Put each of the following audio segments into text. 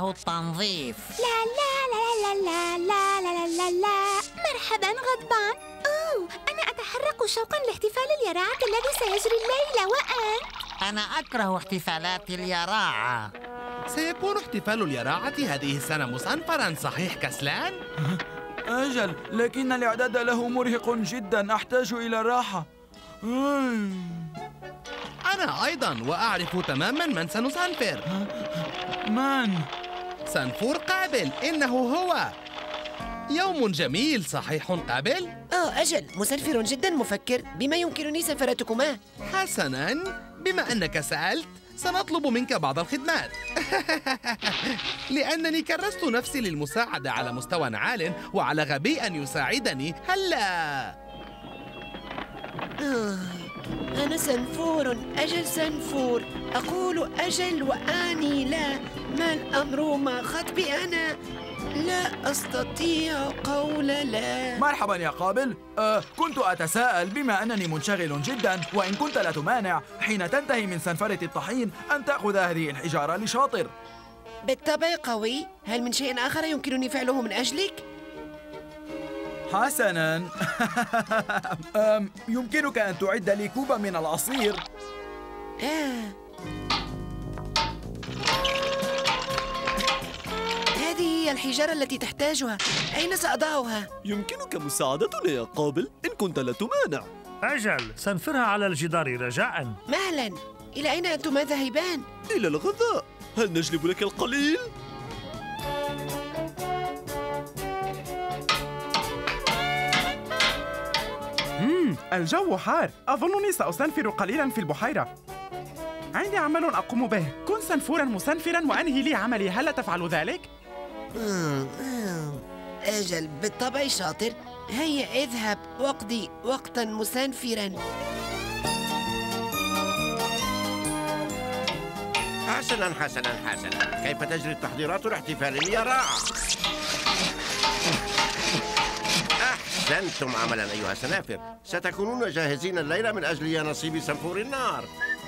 أكره التنظيف. لا لا لا لا لا لا لا لا لا. مرحبا غضبان. أنا أتحرك شوقا لاحتفال اليراعة الذي سيجري الليلة. وأنت؟ أنا أكره احتفالات اليراعة. سيكون احتفال اليراعة هذه السنة مصنفرا، صحيح كسلان؟ أجل، لكن الإعداد له مرهق جدا، أحتاج إلى راحة. أنا أيضا، وأعرف تماما من سنصنفر. من؟ سنفور قابل، إنه هو. يوم جميل، صحيح قابل؟ أجل، مسنفر جدا مفكر. بما يمكنني سفرتكما؟ حسناً، بما أنك سألت سنطلب منك بعض الخدمات. لأنني كرست نفسي للمساعدة على مستوى عال، وعلى غبي أن يساعدني. هلا أنا سنفور. أجل سنفور. أقول أجل وآني لا. ما الأمر؟ ما خطبي أنا؟ لا أستطيع قول لا. مرحبا يا قابل. كنت أتساءل بما أنني منشغل جدا، وإن كنت لا تمانع حين تنتهي من سنفرة الطحين أن تأخذ هذه الحجارة لشاطر. بالطبع قوي. هل من شيء آخر يمكنني فعله من أجلك؟ حسناً. يمكنك أن تعد لي كوبا من العصير. هذه هي الحجارة التي تحتاجها. أين سأضعها؟ يمكنك مساعدتنا يا قابل إن كنت لا تمانع. أجل، سنفرها على الجدار رجاء. مهلا. إلى أين أنتما ذاهبان؟ إلى الغذاء. هل نجلب لك القليل؟ الجو حار. أظنني سأسنفر قليلا في البحيرة. عندي عمل أقوم به. كن سنفورا مسنفرا وأنهي لي عملي. هل تفعل ذلك؟ أجل، بالطبع شاطر. هيا اذهب واقضي وقتا مسنفرا. حسنا حسنا حسنا. كيف تجري التحضيرات لاحتفال اليراعة؟ أحسنتم عملا أيها السنافر. ستكونون جاهزين الليلة من أجل يا نصيب سنفور النار.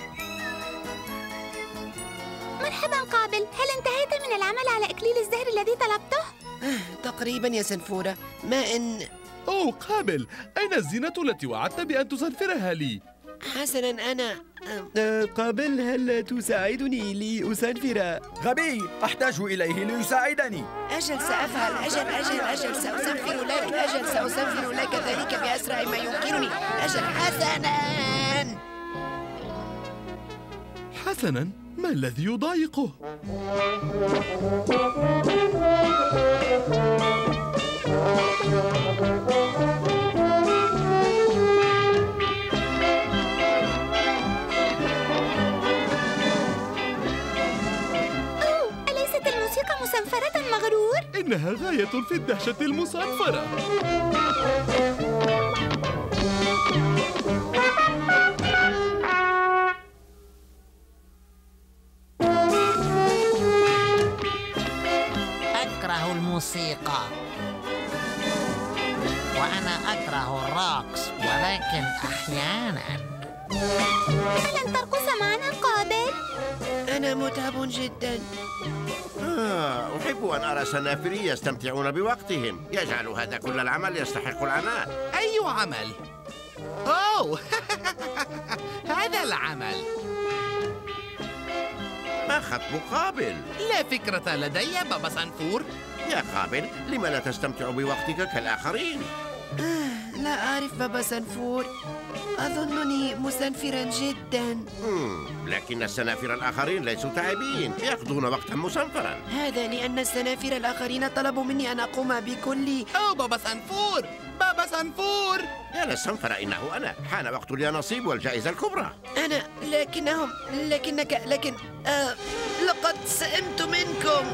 مرحبا قابل. هل انتهيت من العمل على إكليل الزهر الذي طلبته؟ تقريبا يا سنفورة. ما إن... قابل، أين الزينة التي وعدت بأن تسنفرها لي؟ حسنا، أنا قابل، هل تساعدني لأسنفر؟ غبي، أحتاج إليه ليساعدني. أجل سأفعل. أجل سأسنفر لك. أجل سأسنفر لك ذلك بأسرع ما يمكنني. أجل. حسنا، ما الذي يضايقه؟ أليست الموسيقى مسنفرة مغرور؟ إنها غاية في الدهشة المصنفرة. أكره الموسيقى، وأنا أكره الرقص، ولكن أحيانا. هل لن ترقص معنا قابل؟ أنا متعب جدا. أحب أن أرى سنافري يستمتعون بوقتهم. يجعل هذا كل العمل يستحق العناء. أي عمل؟ هذا العمل. ما خطب قابل؟ لا فكرة لدي بابا سنفور. يا قابل، لم لا تستمتع بوقتك كالآخرين؟ لا أعرف بابا سنفور. أظنني مسنفرا جدا. لكن السنافر الآخرين ليسوا تعبين، يقضون وقتا مسنفرا. هذا لأن السنافر الآخرين طلبوا مني أن أقوم بكل... بابا سنفور، بابا سنفور. يا للسنفر، إنه أنا. حان وقت اليانصيب والجائزة الكبرى. أنا. لكن لقد سئمت منكم.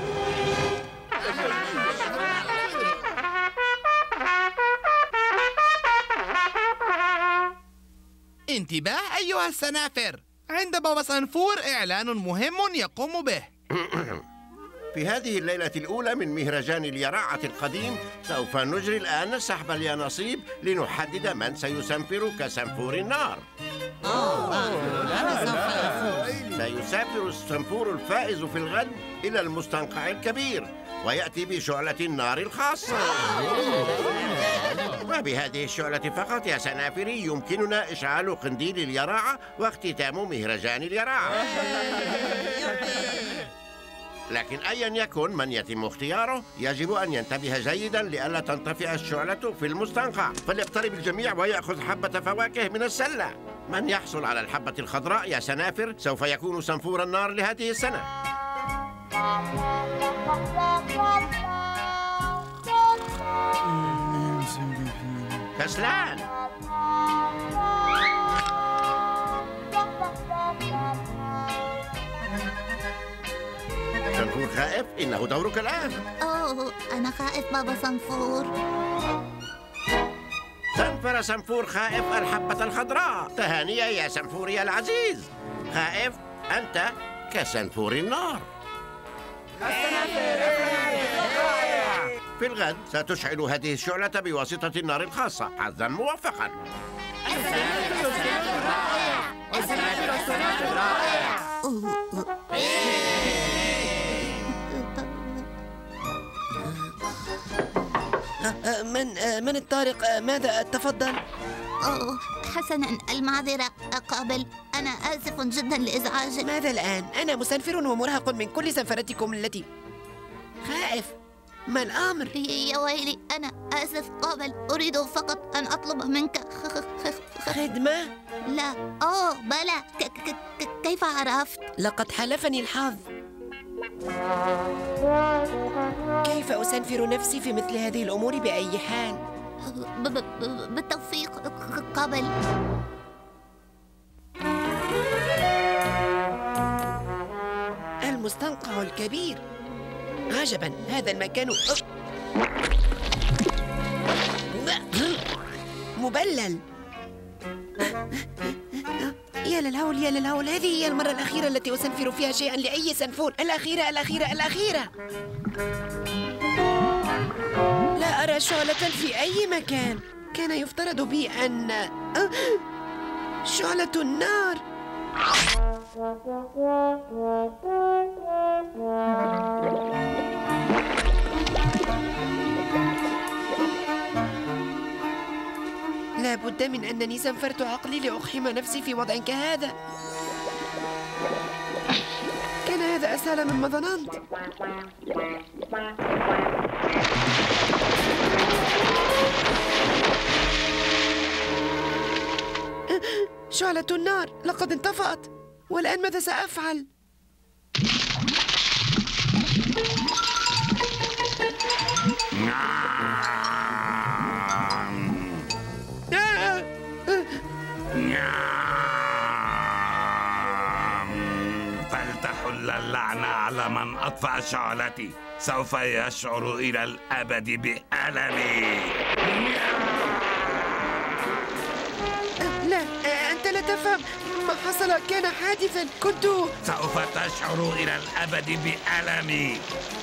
انتباه أيها السنافر، عند بابا سنفور إعلان مهم يقوم به. في هذه الليلة الأولى من مهرجان اليراعة القديم سوف نجري الآن سحب اليانصيب لنحدد من سيسنفر كسنفور النار. سيسافر السنفور الفائز في الغد إلى المستنقع الكبير ويأتي بشعلة النار الخاصة. وبهذه الشعلة فقط يا سنافري يمكننا إشعال قنديل اليراعة واختتام مهرجان اليراعة. لكن أيا يكن من يتم اختياره يجب أن ينتبه جيدا لئلا تنطفئ الشعلة في المستنقع، فليقترب الجميع ويأخذ حبة فواكه من السلة. من يحصل على الحبة الخضراء يا سنافر سوف يكون سنفور النار لهذه السنة. كسلان. سنفور خائف، إنه دورك الآن. أوه، أنا خائف بابا صنفور. سنفر سنفور خائف الحبة الخضراء. تهانيا يا سنفوري العزيز. خائف، أنت كسنفور النار. في الغد ستشعل هذه الشعلة بواسطة النار الخاصة. حظا موفقا. من الطارق؟ ماذا؟ تفضل. أوه، حسنا، المعذرة قابل. أنا آسف جدا لإزعاجك. ماذا الآن؟ أنا مسنفر ومرهق من كل سنفرتكم التي خائف. ما الأمر؟ يا ويلي، أنا آسف قابل. أريد فقط أن أطلب منك خدمة؟ لا. أوه بلى. كيف عرفت؟ لقد حالفني الحظ. كيف أسنفر نفسي في مثل هذه الأمور بأي حال؟ بالتوفيق قابل. المستنقع الكبير. عجبا، هذا المكان مبلل. يا للهول يا للهول، هذه هي المرة الأخيرة التي أسنفر فيها شيئا لأي سنفور. الأخيرة الأخيرة الأخيرة. لا أرى شعلة في أي مكان. كان يفترض بي أن شعلة النار. لا بد من أنني سنفرت عقلي لأقحم نفسي في وضع كهذا. كان هذا أسهل مما ظننت. شعلة النار لقد انطفأت، والآن ماذا سأفعل؟ فلتحل اللعنة على من أطفأ شعلتي. سوف يشعر إلى الأبد بألمي. لا، أنت لا تفهم ما حصل. كان حادثا. كنت سوف تشعر إلى الأبد بألمي.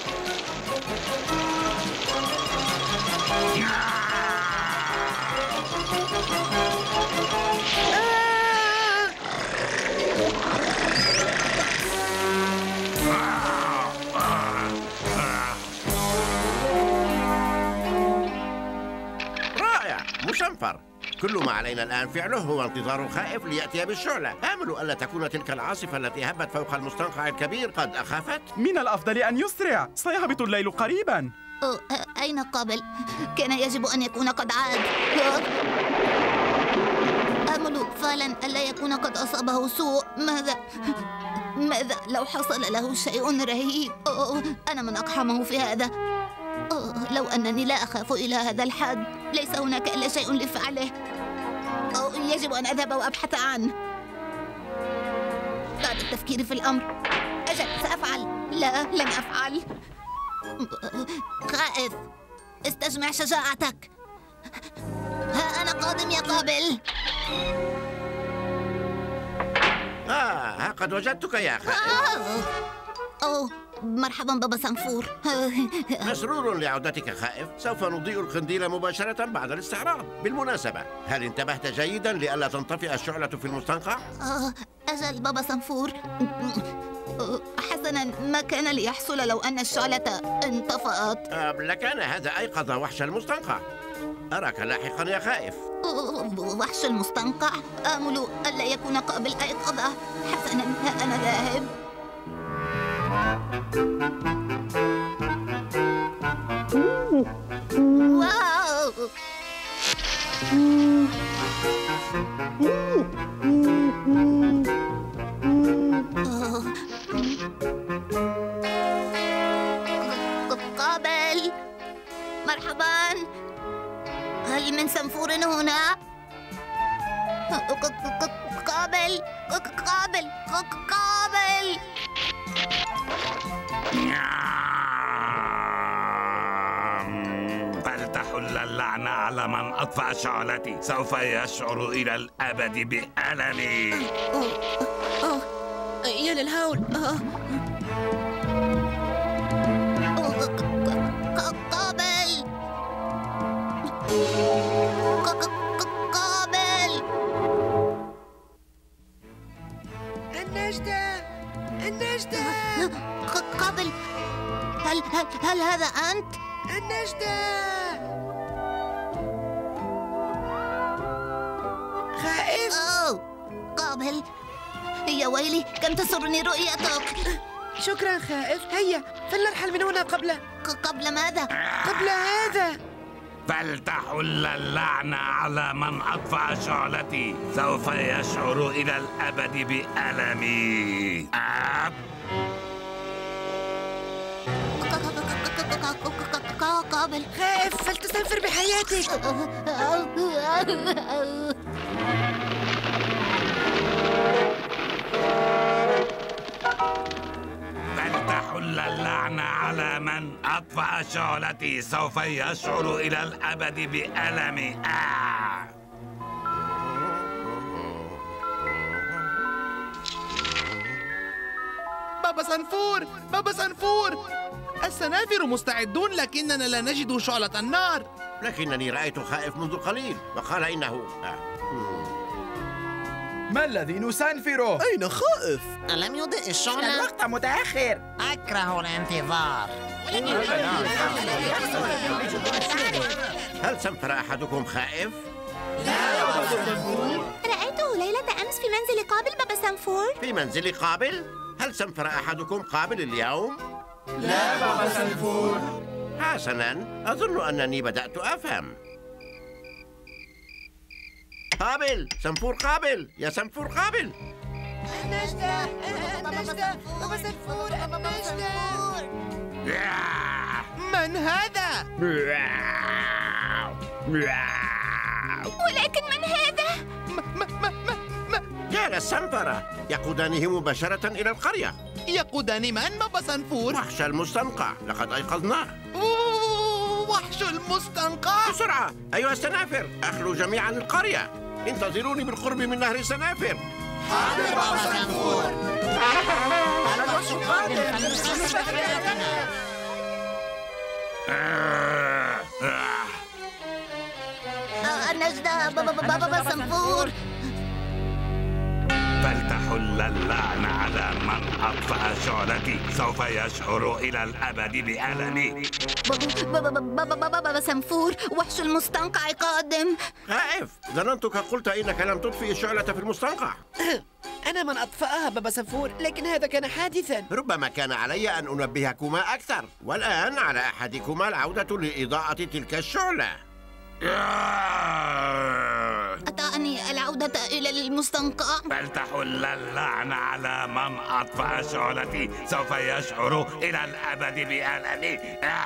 رائع، مشنفر. كل ما علينا الآن فعله هو انتظار خائف ليأتي بالشعلة. آمل ألا تكون تلك العاصفة التي هبت فوق المستنقع الكبير قد أخفت. من الأفضل أن يسرع، سيهبط الليل قريبا. أين قابل؟ كان يجب أن يكون قد عاد. آمل فعلا ألا يكون قد أصابه سوء. ماذا لو حصل له شيء رهيب؟ أنا من أقحمه في هذا. لو أنني لا أخاف إلى هذا الحد. ليس هناك إلا شيء لفعله. يجب أن أذهب وأبحث عنه. بعد التفكير في الأمر، أجل سأفعل. لا، لن أفعل. خائف، استجمع شجاعتك. ها أنا قادم يا قابل. ها قد وجدتك يا خائف. مرحبا بابا صنفور. مسرور لعودتك خائف. سوف نضيء القنديل مباشرة بعد الاستعراض. بالمناسبة، هل انتبهت جيدا لئلا تنطفئ الشعلة في المستنقع؟ أجل بابا صنفور. حسنا، ما كان ليحصل لو أن الشعلة انطفأت؟ لكان هذا أيقظ وحش المستنقع. أراك لاحقا يا خائف. وحش المستنقع؟ آمل ألا يكون قابل أيقظة. حسنا، ها أنا ذاهب. واو! قابل، مرحبا. هل من صنفور هنا؟ قابل قابل قابل. فلتحل اللعنة على من أطفأ شعلتي، سوف يشعر إلى الأبد بألمي. يا للهول. قابل قابل. النجدة النجدة. قابل، هل هذا أنت؟ النجدة. خائف. قابل، يا ويلي كم تسرني رؤيتك. شكرا خائف. هيا فلنرحل من هنا قبل ماذا؟ قبل هذا. فلتحل اللعنة على من أطفأ شعلتي، سوف يشعر إلى الأبد بألمي. قابل، خائف فلتستنفر بحياتك. فلتحل اللعنة على من أطفأ شعلتي، سوف يشعر إلى الأبد بألمي. بابا صنفور، بابا صنفور، السنافر مستعدون لكننا لا نجد شعلة النار. لكنني رأيت خائف منذ قليل وقال إنه ما الذي نسنفره؟ أين خائف؟ ألم يضئ الشعلة؟ الوقت متأخر. أكره الانتظار. هل سنفر أحدكم خائف؟ رأيته ليلة أمس في منزل قابل بابا صنفور. في منزل قابل؟ هل سنفر أحدكم قابل اليوم؟ لا بابا صنفور. حسناً، أظن أنني بدأت أفهم. قابل، صنفور قابل، يا صنفور قابل. النجدة النجدة بابا صنفور. النجدة. من هذا؟ ولكن من هذا؟ جال السنفرة يقودانه مباشرة إلى القرية. يقودان من بابا صنفور؟ وحش المستنقع، لقد أيقظناه. وحش المستنقع؟ بسرعة أيها السنافر، أخلوا جميعا القرية. انتظروني بالقرب من نهر السنافر. حاضر بابا صنفور. الوحش قادم. النجدة بابا صنفور. فلتحل اللعنة على من أطفأ شعلتي، سوف يشعر إلى الأبد بألمي. بابا صنفور، وحش المستنقع قادم. خائف، ظننتك قلت إنك لم تطفئ الشعلة في المستنقع. أنا من أطفأها بابا صنفور، لكن هذا كان حادثاً. ربما كان علي أن أنبهكما أكثر، والآن على أحدكما العودة لإضاءة تلك الشعلة. أتعني العودة إلى المستنقع. فلتحل اللعنة على من أطفأ شعلتي، سوف يشعر إلى الأبد بألمي.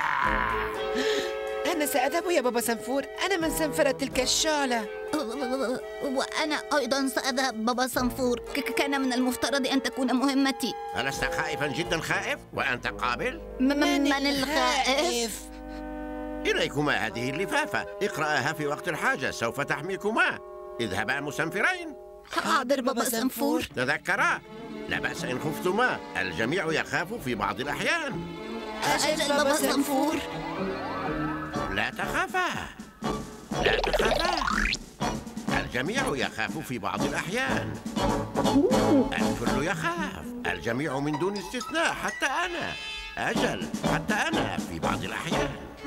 أنا سأذهب يا بابا صنفور. أنا من سنفرة تلك الشعلة. وأنا أيضا سأذهب بابا صنفور. كان من المفترض أن تكون مهمتي. ألست خائفا جدا خائف؟ وأنت قابل؟ من الخائف؟ إليكما هذه اللفافة، اقرأها في وقت الحاجة، سوف تحميكما. اذهبا مسنفرين. حاضر بابا صنفور. تذكرا، لا بأس إن خفتما، الجميع يخاف في بعض الأحيان. أجل بابا صنفور. لا تخافا، لا تخافا، الجميع يخاف في بعض الأحيان. الكل يخاف، الجميع من دون استثناء، حتى أنا. أجل، حتى أنا في بعض الأحيان.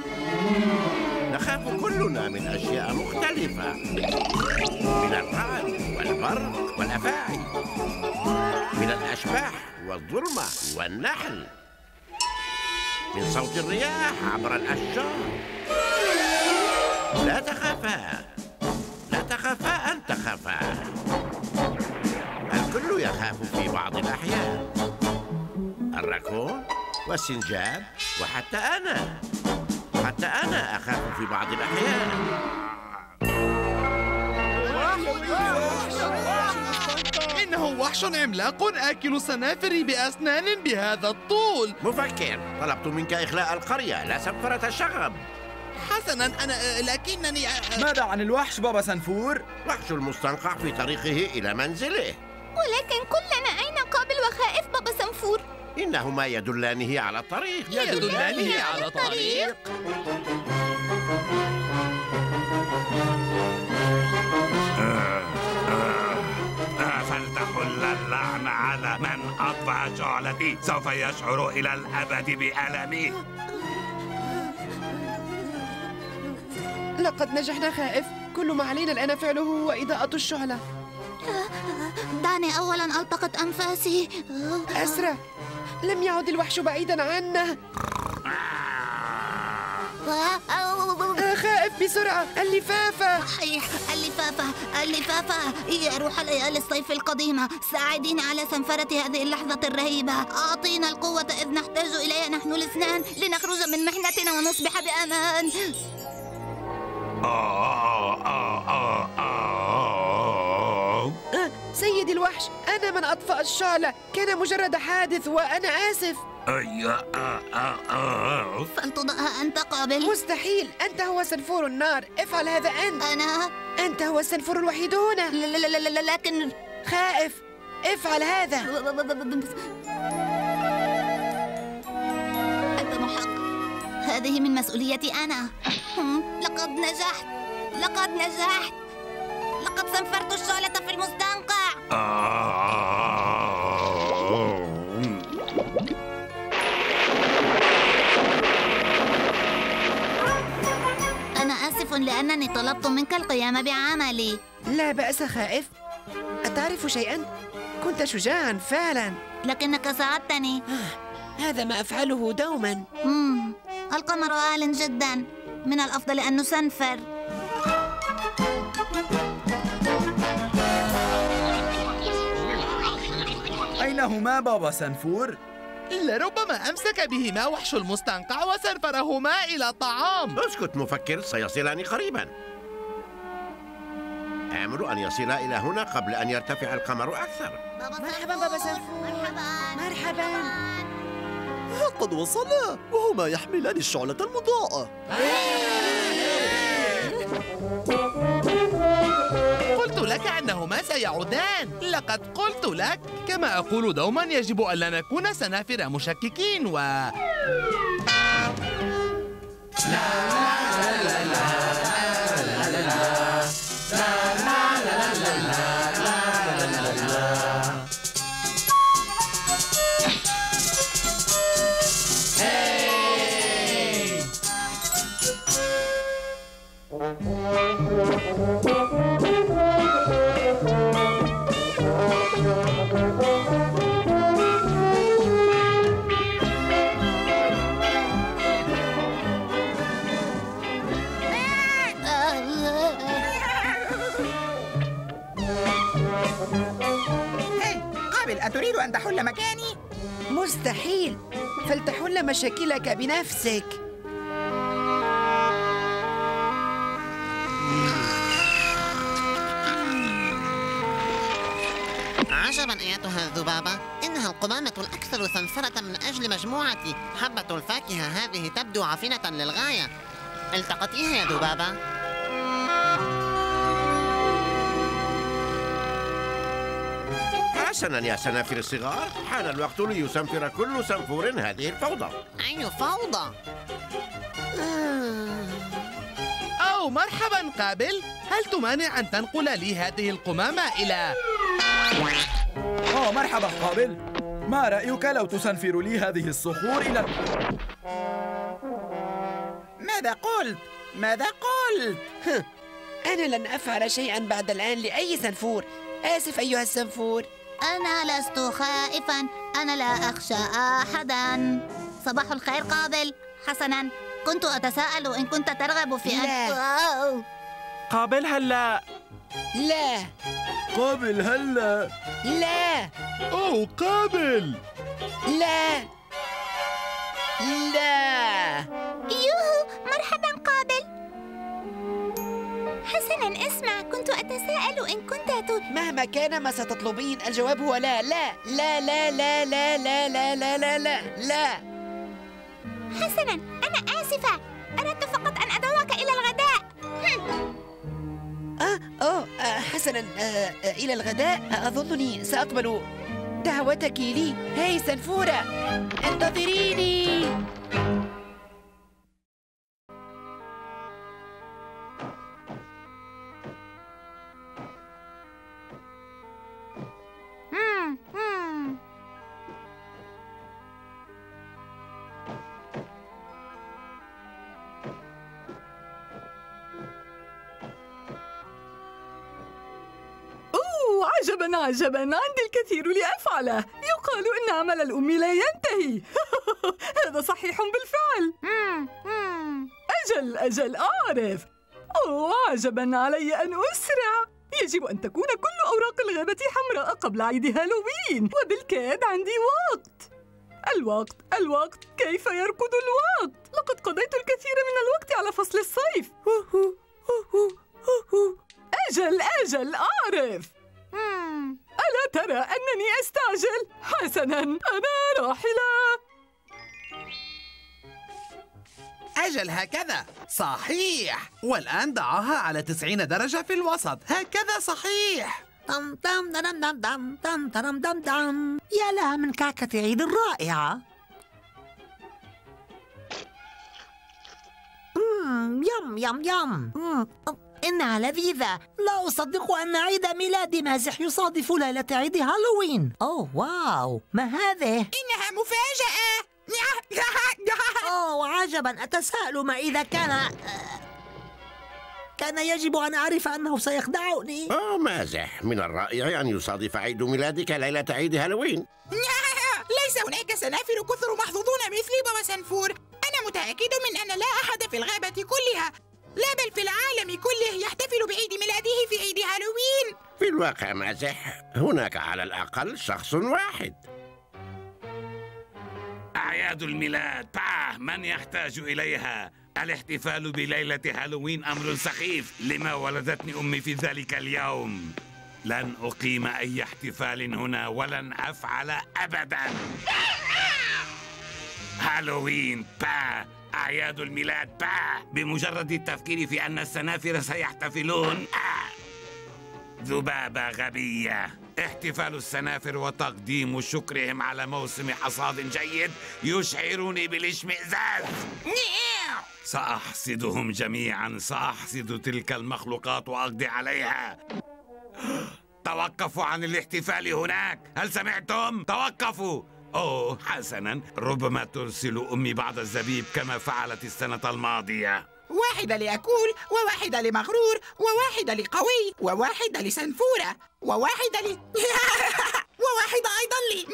نخاف كلنا من أشياء مختلفة، من الرعد والبرق والأفاعي، من الأشباح والظلمة والنحل، من صوت الرياح عبر الأشجار. لا تخافا، لا تخافا أن تخافا. الكل يخاف في بعض الأحيان، الراكون والسنجاب وحتى أنا. حتى أنا أخاف في بعض الأحيان. إنه وحش عملاق آكل سنافر بأسنان بهذا الطول. مفكر، طلبت منك إخلاء القرية لا سنفرة الشغب. حسناً، لكنني ماذا عن الوحش بابا سنفور؟ وحش المستنقع في طريقه إلى منزله. ولكن كلنا أين قابل وخائف بابا سنفور؟ إنهما يدلانه على الطريق. يدلانه على الطريق. فلتحل اللعنة على من أطفأ شعلتي، سوف يشعر إلى الأبد بألمي. لقد نجحنا خائف. كل ما علينا الآن فعله هو إضاءة الشعلة. دعني أولاً ألتقط أنفاسي. أسرع، لم يعد الوحش بعيداً عنا. خائف بسرعة، اللفافة. صحيح، اللفافة يا روح ليالي الصيف القديمة، ساعديني على سنفرة هذه اللحظة الرهيبة. أعطينا القوة إذ نحتاج إليها نحن الاثنان لنخرج من محنتنا ونصبح بأمان. سيدي الوحش، أنا من أطفأ الشعلة، كان مجرد حادث وأنا آسف. فلتضعها أنت قابل. مستحيل، أنت هو سنفور النار، افعل هذا أنت. أنت هو السنفور الوحيد هنا. لكن خائف، افعل هذا. أنت محق، هذه من مسؤوليتي أنا. لقد نجحت، لقد سنفرت الشعلة في المستنقع. أنا آسف لأنني طلبت منك القيام بعملي. لا بأس خائف. أتعرف شيئاً؟ كنت شجاعاً فعلاً. لكنك ساعدتني. هذا ما أفعله دوماً. القمر عال جداً، من الأفضل أن نسنفر. أين هما بابا سنفور؟ لربما أمسك بهما وحش المستنقع وسنفرهما إلى طعام. اسكت مفكر، سيصلان قريبا. آمل أن يصلا إلى هنا قبل أن يرتفع القمر أكثر. مرحبا بابا سنفور. مرحبا. قد وصلا وهما يحملان الشعلة المضاءة. قلت لك أنهما سيعودان. لقد قلت لك. كما أقول دوما، يجب ألا نكون سنافر مشككين و قابل، أتريد أن تحل مكاني؟ مستحيل، فلتحل مشاكلك بنفسك. عجبا أيتها الذبابة، إنها القمامة الأكثر سنفرة من أجل مجموعتي. حبة الفاكهة هذه تبدو عفنة للغاية. التقطيها يا ذبابة. حسنا يا سنافر الصغار، حان الوقت ليسنفر كل سنفور هذه الفوضى. أي فوضى؟ أو مرحبا قابل، هل تمانع أن تنقل لي هذه القمامة إلى مرحبا قابل. ما رأيك لو تسنفر لي هذه الصخور إلى ماذا قلت؟ ماذا قلت؟ أنا لن أفعل شيئا بعد الآن لأي سنفور. آسف أيها السنفور. أنا لست خائفا، أنا لا أخشى أحدا. صباح الخير قابل. حسنا، كنت أتساءل إن كنت ترغب في أن قابل هلا. لا. قابل هلا. لا. أوه قابل. لا. لا. يوهو، مرحبا قابل. حسنا اسمع، كنت أتساءل إن كنت مهما كان ما ستطلبين الجواب هو لا لا لا لا لا لا لا لا لا لا لا لا. حسنا، أنا آسفة، أردت فقط أن أدعوك إلى الغداء. حسنا، إلى الغداء. أظنني سأقبل دعوتك لي. هاي سنفورة، انتظريني. عجبا عجبا، عندي الكثير لأفعله. يقال إن عمل الأم لا ينتهي. هذا صحيح بالفعل. أجل أعرف. عجبا، علي أن أسرع. يجب أن تكون كل أوراق الغابة حمراء قبل عيد هالوين، وبالكاد عندي وقت. الوقت كيف يركض الوقت؟ لقد قضيت الكثير من الوقت على فصل الصيف. أجل أعرف. ألا ترى أنني أستعجل؟ حسناً، أنا راحلة. أجل هكذا صحيح. والآن ضعها على 90 درجة في الوسط. هكذا صحيح. دم دم دم دم دم دم دم دم دم. يا لها من كعكة عيد رائعة. يم يم يم. إنها لذيذة. لا أصدق أن عيد ميلاد مازح يصادف ليلة عيد هالوين. أوه واو، ما هذه؟ إنها مفاجأة. أوه عجبا، أتساءل ما إذا كان يجب أن أعرف أنه سيخدعني. مازح، من الرائع أن يصادف عيد ميلادك ليلة عيد هالوين. ليس هناك سنافر كثر محظوظون مثلي وسنفور. أنا متأكد من أن لا أحد في الغابة كلها، لا بل في العالم كله، يحتفل بعيد ميلاده في عيد هالوين. في الواقع مازح، هناك على الأقل شخص واحد. أعياد الميلاد، من يحتاج إليها؟ الاحتفال بليلة هالوين أمر سخيف. لما ولدتني أمي في ذلك اليوم؟ لن أقيم أي احتفال هنا ولن أفعل أبداً. هالوين، أعياد الميلاد، بمجرد التفكير في أن السنافر سيحتفلون. ذبابة غبية. احتفال السنافر وتقديم شكرهم على موسم حصاد جيد يشعرني بالاشمئزاز. سأحصدهم جميعا، سأحصد تلك المخلوقات وأقضي عليها. توقفوا عن الاحتفال هناك، هل سمعتم؟ توقفوا. أوه حسنا، ربما ترسل أمي بعض الزبيب كما فعلت السنة الماضية. واحدة لأكول، وواحدة لمغرور، وواحدة لقوي، وواحدة لسنفورة، وواحدة وواحدة أيضا لي.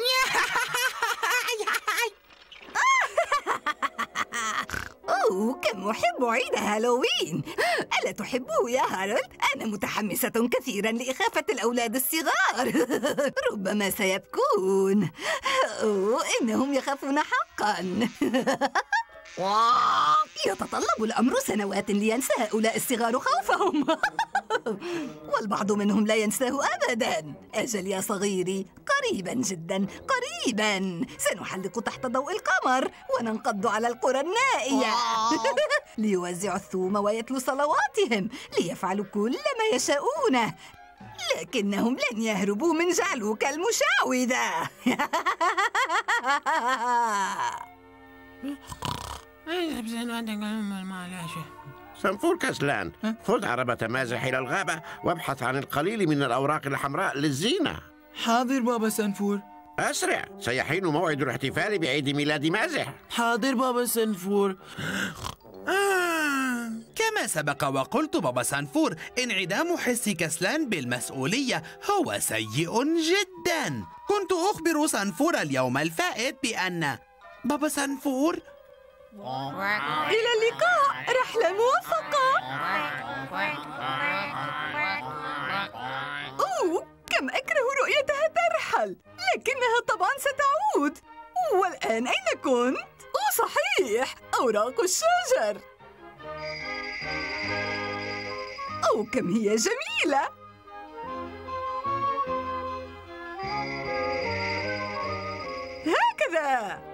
كم أحب عيد هالوين. ألا تحبه يا هارولد؟ أنا متحمسة كثيرا لإخافة الأولاد الصغار. ربما سيبكون. إنهم يخافون حقا. يتطلب الأمر سنوات لينسى هؤلاء الصغار خوفهم. والبعض منهم لا ينساه أبداً. أجل يا صغيري، قريباً جداً، قريباً سنحلق تحت ضوء القمر وننقض على القرى النائية. ليوزعوا الثوم ويتلوا صلواتهم، ليفعلوا كل ما يشاءونه، لكنهم لن يهربوا من جعلوك المشعوذة. سنفور كسلان، خذ عربة مازح إلى الغابة وابحث عن القليل من الأوراق الحمراء للزينة. حاضر بابا سنفور. أسرع، سيحين موعد الاحتفال بعيد ميلاد مازح. حاضر بابا سنفور. كما سبق وقلت بابا سنفور، انعدام حس كسلان بالمسؤولية هو سيء جدا. كنت أخبر سنفور اليوم الفائت بأن بابا سنفور إلى اللقاء، رحلة موفقة. أوه، كم أكره رؤيتها ترحل، لكنها طبعا ستعود. والآن أين كنت؟ صحيح، أوراق الشجر. كم هي جميلة. هكذا.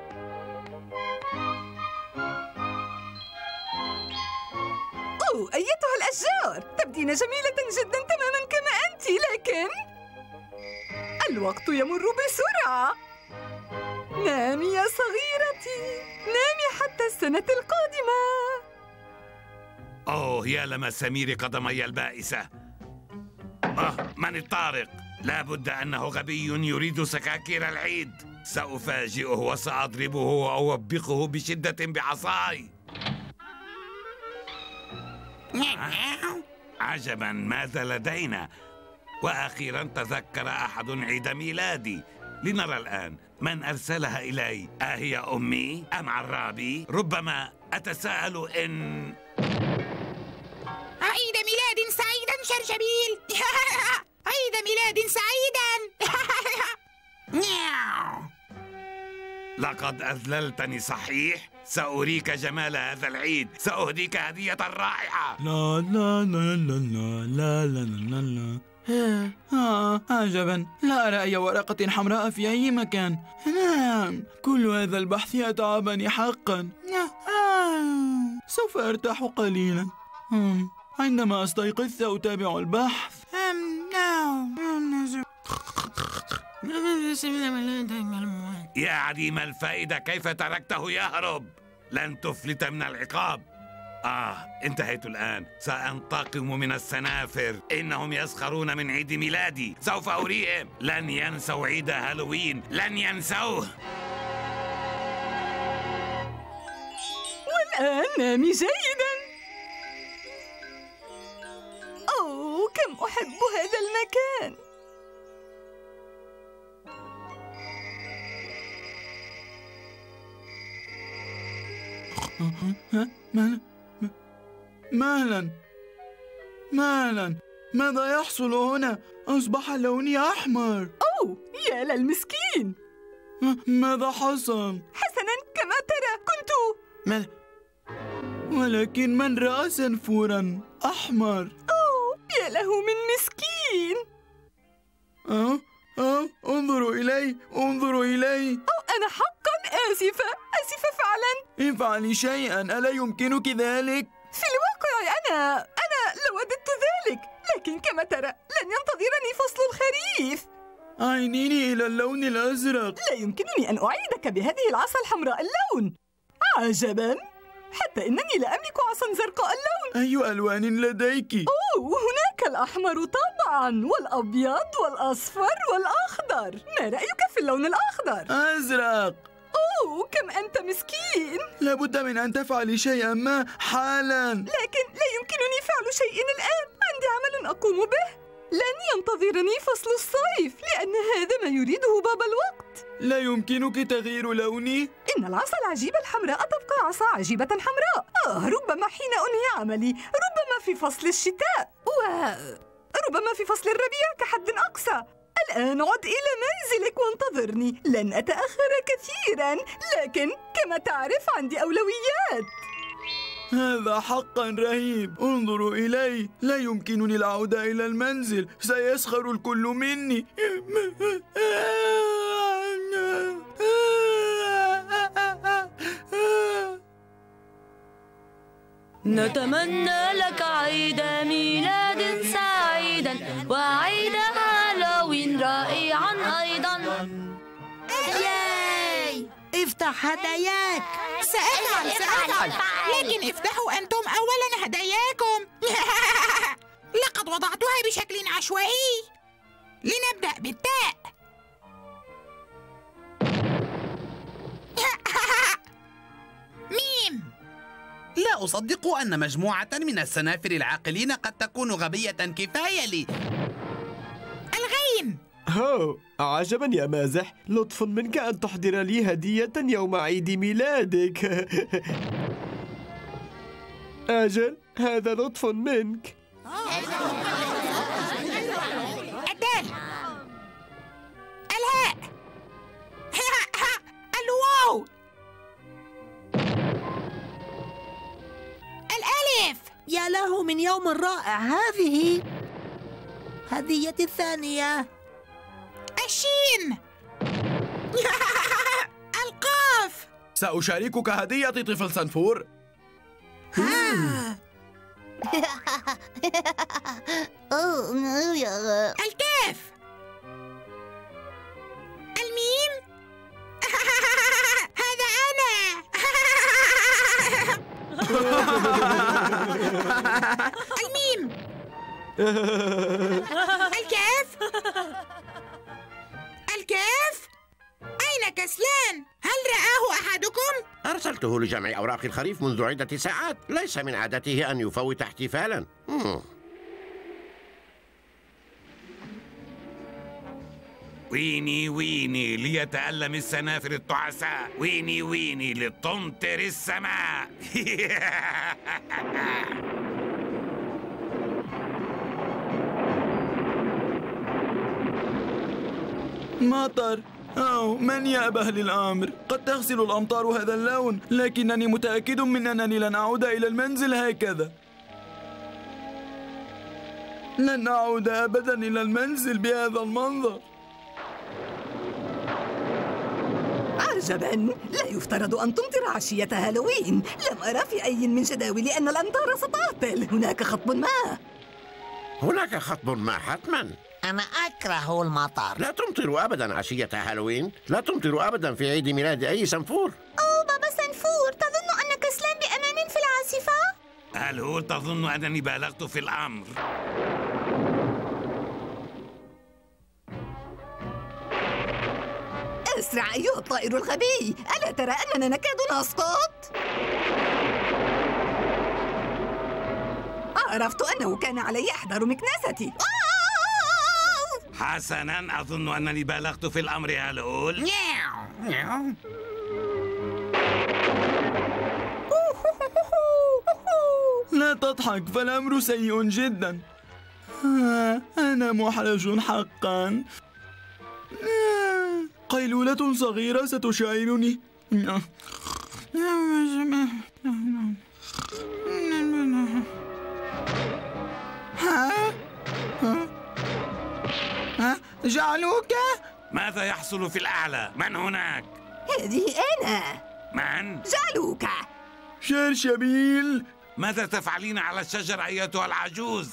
أيتها الأشجار، تبدين جميلة جدا تماما كما أنت، لكن الوقت يمر بسرعة. نامي يا صغيرتي، نامي حتى السنة القادمة. يا لمسامير قدمي البائسة. من الطارق؟ لا بد أنه غبي يريد سكاكين العيد. سأفاجئه وسأضربه وأوبخه بشدة بعصاي. عجبا، ماذا لدينا؟ وأخيرا تذكر أحد عيد ميلادي. لنرى الآن من أرسلها إلي. أهي أمي أم عرابي؟ ربما أتساءل إن عيد ميلاد سعيدا شرشبيل. عيد ميلاد سعيدا. لقد أذللتني صحيح. سأريك جمال هذا العيد. سأهديك هدية رائعة. لا لا لا لا لا لا لا لا. عجبا، لا أرى أي ورقة حمراء في أي مكان. كل هذا البحث أتعبني حقا. سوف أرتاح قليلا. عندما أستيقظ سأتابع البحث. يا عديم الفائدة، كيف تركته يهرب؟ لن تفلت من العقاب. انتهيت الآن. سأنتقم من السنافر. إنهم يسخرون من عيد ميلادي. سوف أريهم. لن ينسوا عيد هالوين، لن ينسوه. والآن نامي جيدا. كم أحب هذا المكان. مالا ماذا يحصل هنا؟ أصبح لوني أحمر. يا للمسكين. ماذا حصل؟ حسنا، كما ترى كنت ولكن من رأى سنفورا أحمر؟ يا له من مسكين. انظروا إلي. أنا حقا آسفة فعلا. افعلي شيئا، ألا يمكنك ذلك؟ في الواقع أنا لوددت ذلك، لكن كما ترى لن ينتظرني فصل الخريف. عينيني إلى اللون الأزرق. لا يمكنني أن أعيدك بهذه العصا الحمراء اللون. عجبا، حتى إنني لا أملك عصا زرقاء اللون. أي ألوان لديك؟ هناك الأحمر طبعا، والأبيض والأصفر والأخضر. ما رأيك في اللون الأخضر؟ أزرق. كم أنت مسكين. لابد من أن تفعلي شيئا ما حالا. لكن لا يمكنني فعل شيء الآن. عندي عمل أقوم به. لن ينتظرني فصل الصيف، لأن هذا ما يريده بابا الوقت. لا يمكنك تغيير لوني؟ إن العصا العجيبة الحمراء تبقى عصا عجيبة حمراء. ربما حين أنهي عملي، ربما في فصل الشتاء، وربما في فصل الربيع كحد أقصى. الآن عد إلى منزلك وانتظرني. لن أتأخر كثيرا، لكن كما تعرف عندي أولويات. هذا حقا رهيب. انظروا إلي، لا يمكنني العودة إلى المنزل. سيسخر الكل مني. نتمنى لك عيد ميلاد سعيدا وعيد هالوين رائعا أيضا. ياي، افتح هداياك. سأفعل، لكن افتحوا أنتم أولا هداياكم. لقد وضعتها بشكل عشوائي. لنبدأ بالتاء. لا أصدق أن مجموعة من السنافر العاقلين قد تكون غبية كفاية لي. الغين. هو عجبا يا مازح، لطف منك أن تحضر لي هدية يوم عيد ميلادك. أجل، هذا لطف منك. الدال، الهاء، الواو، الألف. يا له من يوم رائع. هذه هديتي الثانية. الشين. القاف. سأشاركك هدية طفل سنفور. الكاف. الميم. هذا أنا. الميم. الكاف. الكاف. أين كسلان؟ هل رآه أحدكم؟ أرسلته لجمع أوراق الخريف منذ عدة ساعات. ليس من عادته أن يفوت احتفالا. ويني ويني ليتألم السنافر التعساء، ويني ويني لتمطر السماء. مطر. من يأبه للأمر؟ قد تغسل الأمطار هذا اللون، لكنني متأكد من أنني لن أعود إلى المنزل هكذا. لن أعود أبدا إلى المنزل بهذا المنظر. عجبا، لا يفترض أن تمطر عشية هالوين. لم أرى في أي من جداول أن الأمطار ستهطل. هناك خطب ما. هناك خطب ما حتما. أنا أكره المطر. لا تمطر أبدا عشية هالوين. لا تمطر أبدا في عيد ميلاد أي سنفور. أوه بابا سنفور، تظن أن كسلان بأمان في العاصفة؟ هل هو تظن أنني بالغت في الأمر؟ أسرع أيها الطائر الغبي، ألا ترى أننا نكاد نسقط؟ عرفت أنه كان علي إحضار مكنستي. حسناً، أظن أنني بالغت في الأمر هالول. لا تضحك، فالأمر سيء جدا. أنا محرج حقا. قيلولة صغيرة ستشعرني. جعلوك؟ ماذا يحصل في الأعلى؟ من هناك؟ هذه أنا. من؟ جعلوك. شرشبيل. ماذا تفعلين على الشجرة أيتها العجوز؟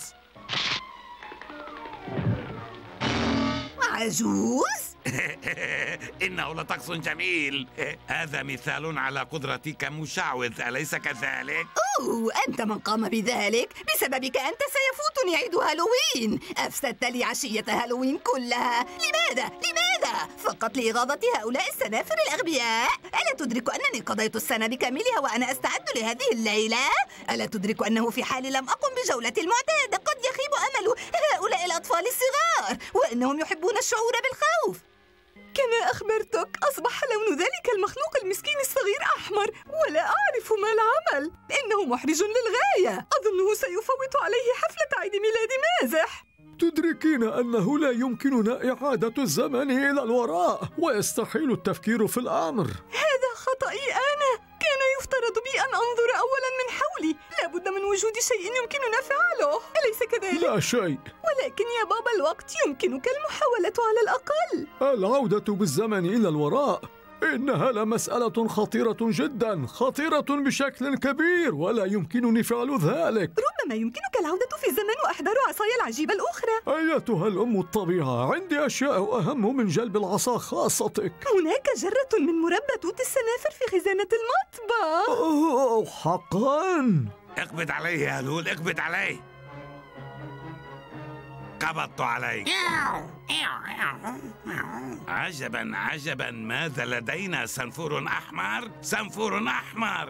عجوز؟ إنه لطقس جميل. هذا مثال على قدرتي كمشعوذ، أليس كذلك؟ أوه، أنت من قام بذلك. بسببك أنت سيفوتني عيد هالوين. أفسدت لي عشية هالوين كلها. لماذا؟ فقط لإغاظة هؤلاء السنافر الأغبياء. ألا تدرك أنني قضيت السنة بكاملها وأنا أستعد لهذه الليلة؟ ألا تدرك أنه في حال لم أقم بجولتي المعتادة قد يخيب أمل هؤلاء الأطفال الصغار، وأنهم يحبون الشعور بالخوف؟ كما أخبرتك، أصبح لون ذلك المخلوق المسكين الصغير أحمر، ولا أعرف ما العمل. إنه محرج للغاية. أظنه سيفوت عليه حفلة عيد ميلاد مازح. تدركين أنه لا يمكننا إعادة الزمن إلى الوراء، ويستحيل التفكير في الأمر. هذا خطأي أنا. كان يفترض بي أن أنظر أولاً من حولي. لا بد من وجود شيء يمكننا فعله، أليس كذلك؟ لا شيء. ولكن يا بابا الوقت يمكنك المحاولة على الأقل. العودة بالزمن إلى الوراء إنها لمسألة خطيرة جدا، خطيرة بشكل كبير، ولا يمكنني فعل ذلك. ربما يمكنك العودة في الزمن وإحضار عصاي العجيبة الأخرى. أيتها الأم الطبيعة، عندي أشياء أهم من جلب العصا خاصتك. هناك جرة من مربى توت السنافر في خزانة المطبخ. أوه، حقا؟ اقبض عليه يا هلول، اقبض عليه. قبضت عليك. عجبا عجبا، ماذا لدينا؟ سنفور أحمر، سنفور أحمر.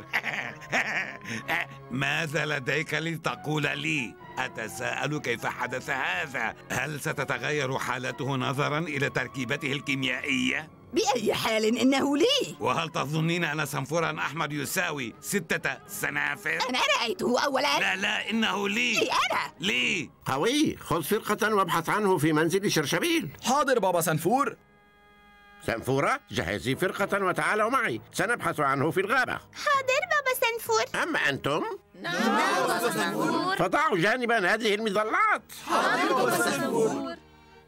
ماذا لديك لتقول لي؟ أتساءل كيف حدث هذا؟ هل ستتغير حالته نظرا إلى تركيبته الكيميائية؟ بأي حال إنه لي؟ وهل تظنين أن سنفورا أحمر يساوي 6 سنافر؟ أنا رأيته أولا. لا إنه لي. أنا لي. قوي، خذ فرقة وابحث عنه في منزل شرشبيل. حاضر بابا سنفور. سنفورة، جهزي فرقة وتعالوا معي، سنبحث عنه في الغابة. حاضر بابا سنفور. أما أنتم؟ نعم بابا سنفور. فضعوا جانبا هذه المظلات. حاضر بابا سنفور.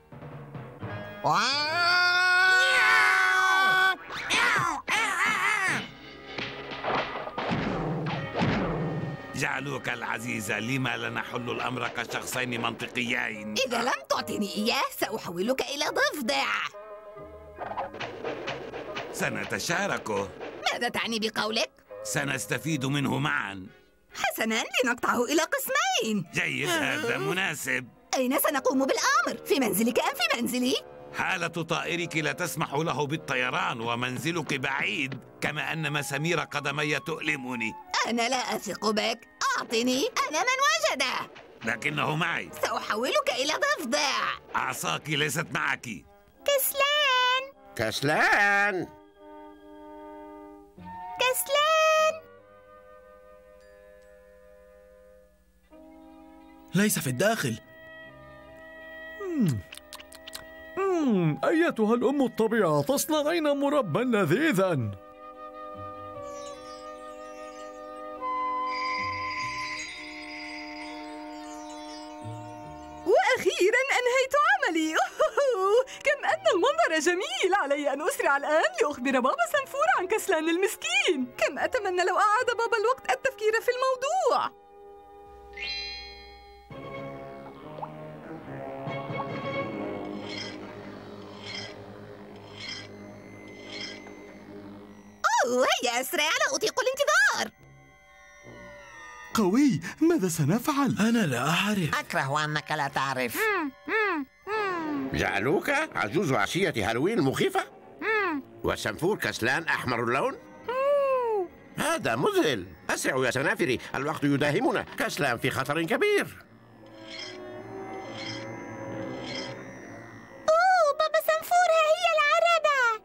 جعلوك العزيزة، لما لا نحل الأمر كشخصين منطقيين؟ إذا لم تعطني إياه سأحولك إلى ضفدع. سنتشاركه. ماذا تعني بقولك؟ سنستفيد منه معا. حسناً، لنقطعه إلى قسمين. جيد، هذا مناسب. أين سنقوم بالأمر؟ في منزلك أم في منزلي؟ حالة طائرك لا تسمح له بالطيران، ومنزلك بعيد، كما أن مسامير قدمي تؤلمني. أنا لا أثق بك، أعطني، أنا من وجده. لكنه معي. سأحولك إلى ضفدع. أعصاك ليست معك. كسلان. كسلان. كسلان. ليس في الداخل. أيتها الأم الطبيعة، تصنعين مربى لذيذا. وأخيرا أنهيت عملي. كم أن المنظر جميل. علي أن أسرع الآن لأخبر بابا سنفور عن كسلان المسكين. كم أتمنى لو أعاد بابا الوقت التفكير في الموضوع. هيا أسرع، لا أطيق الانتظار. قوي، ماذا سنفعل؟ أنا لا أعرف. أكره أنك لا تعرف. جعلوك عجوز عشية هالوين المخيفة؟ وسنفور كسلان أحمر اللون؟ هذا مذهل. أسرعوا يا سنافري، الوقت يداهمنا. كسلان في خطر كبير. بابا سنفور، ها هي العربة.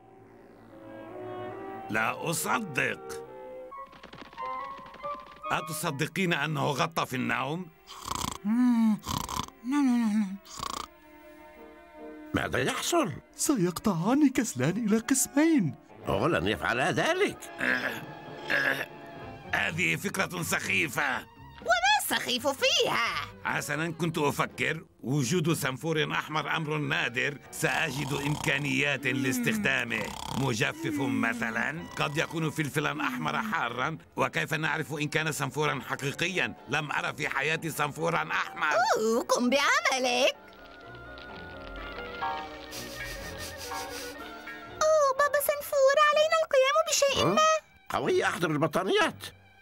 لا أصدق. أتصدقين أنه غطى في النوم؟ ماذا يحصل؟ سيقطعان كسلان إلى قسمين. لن يفعلا ذلك. هذه فكرة سخيفة. وما السخيف فيها؟ حسناً، كنت أفكر وجود سنفور أحمر أمر نادر، سأجد إمكانيات لاستخدامه. مجفف مثلاً، قد يكون فلفلاً أحمر حاراً. وكيف نعرف إن كان سنفوراً حقيقياً؟ لم أرى في حياتي سنفوراً أحمر. قم بعملك. بابا سنفور، علينا القيام بشيء ما. قوي، أحضر البطانيات.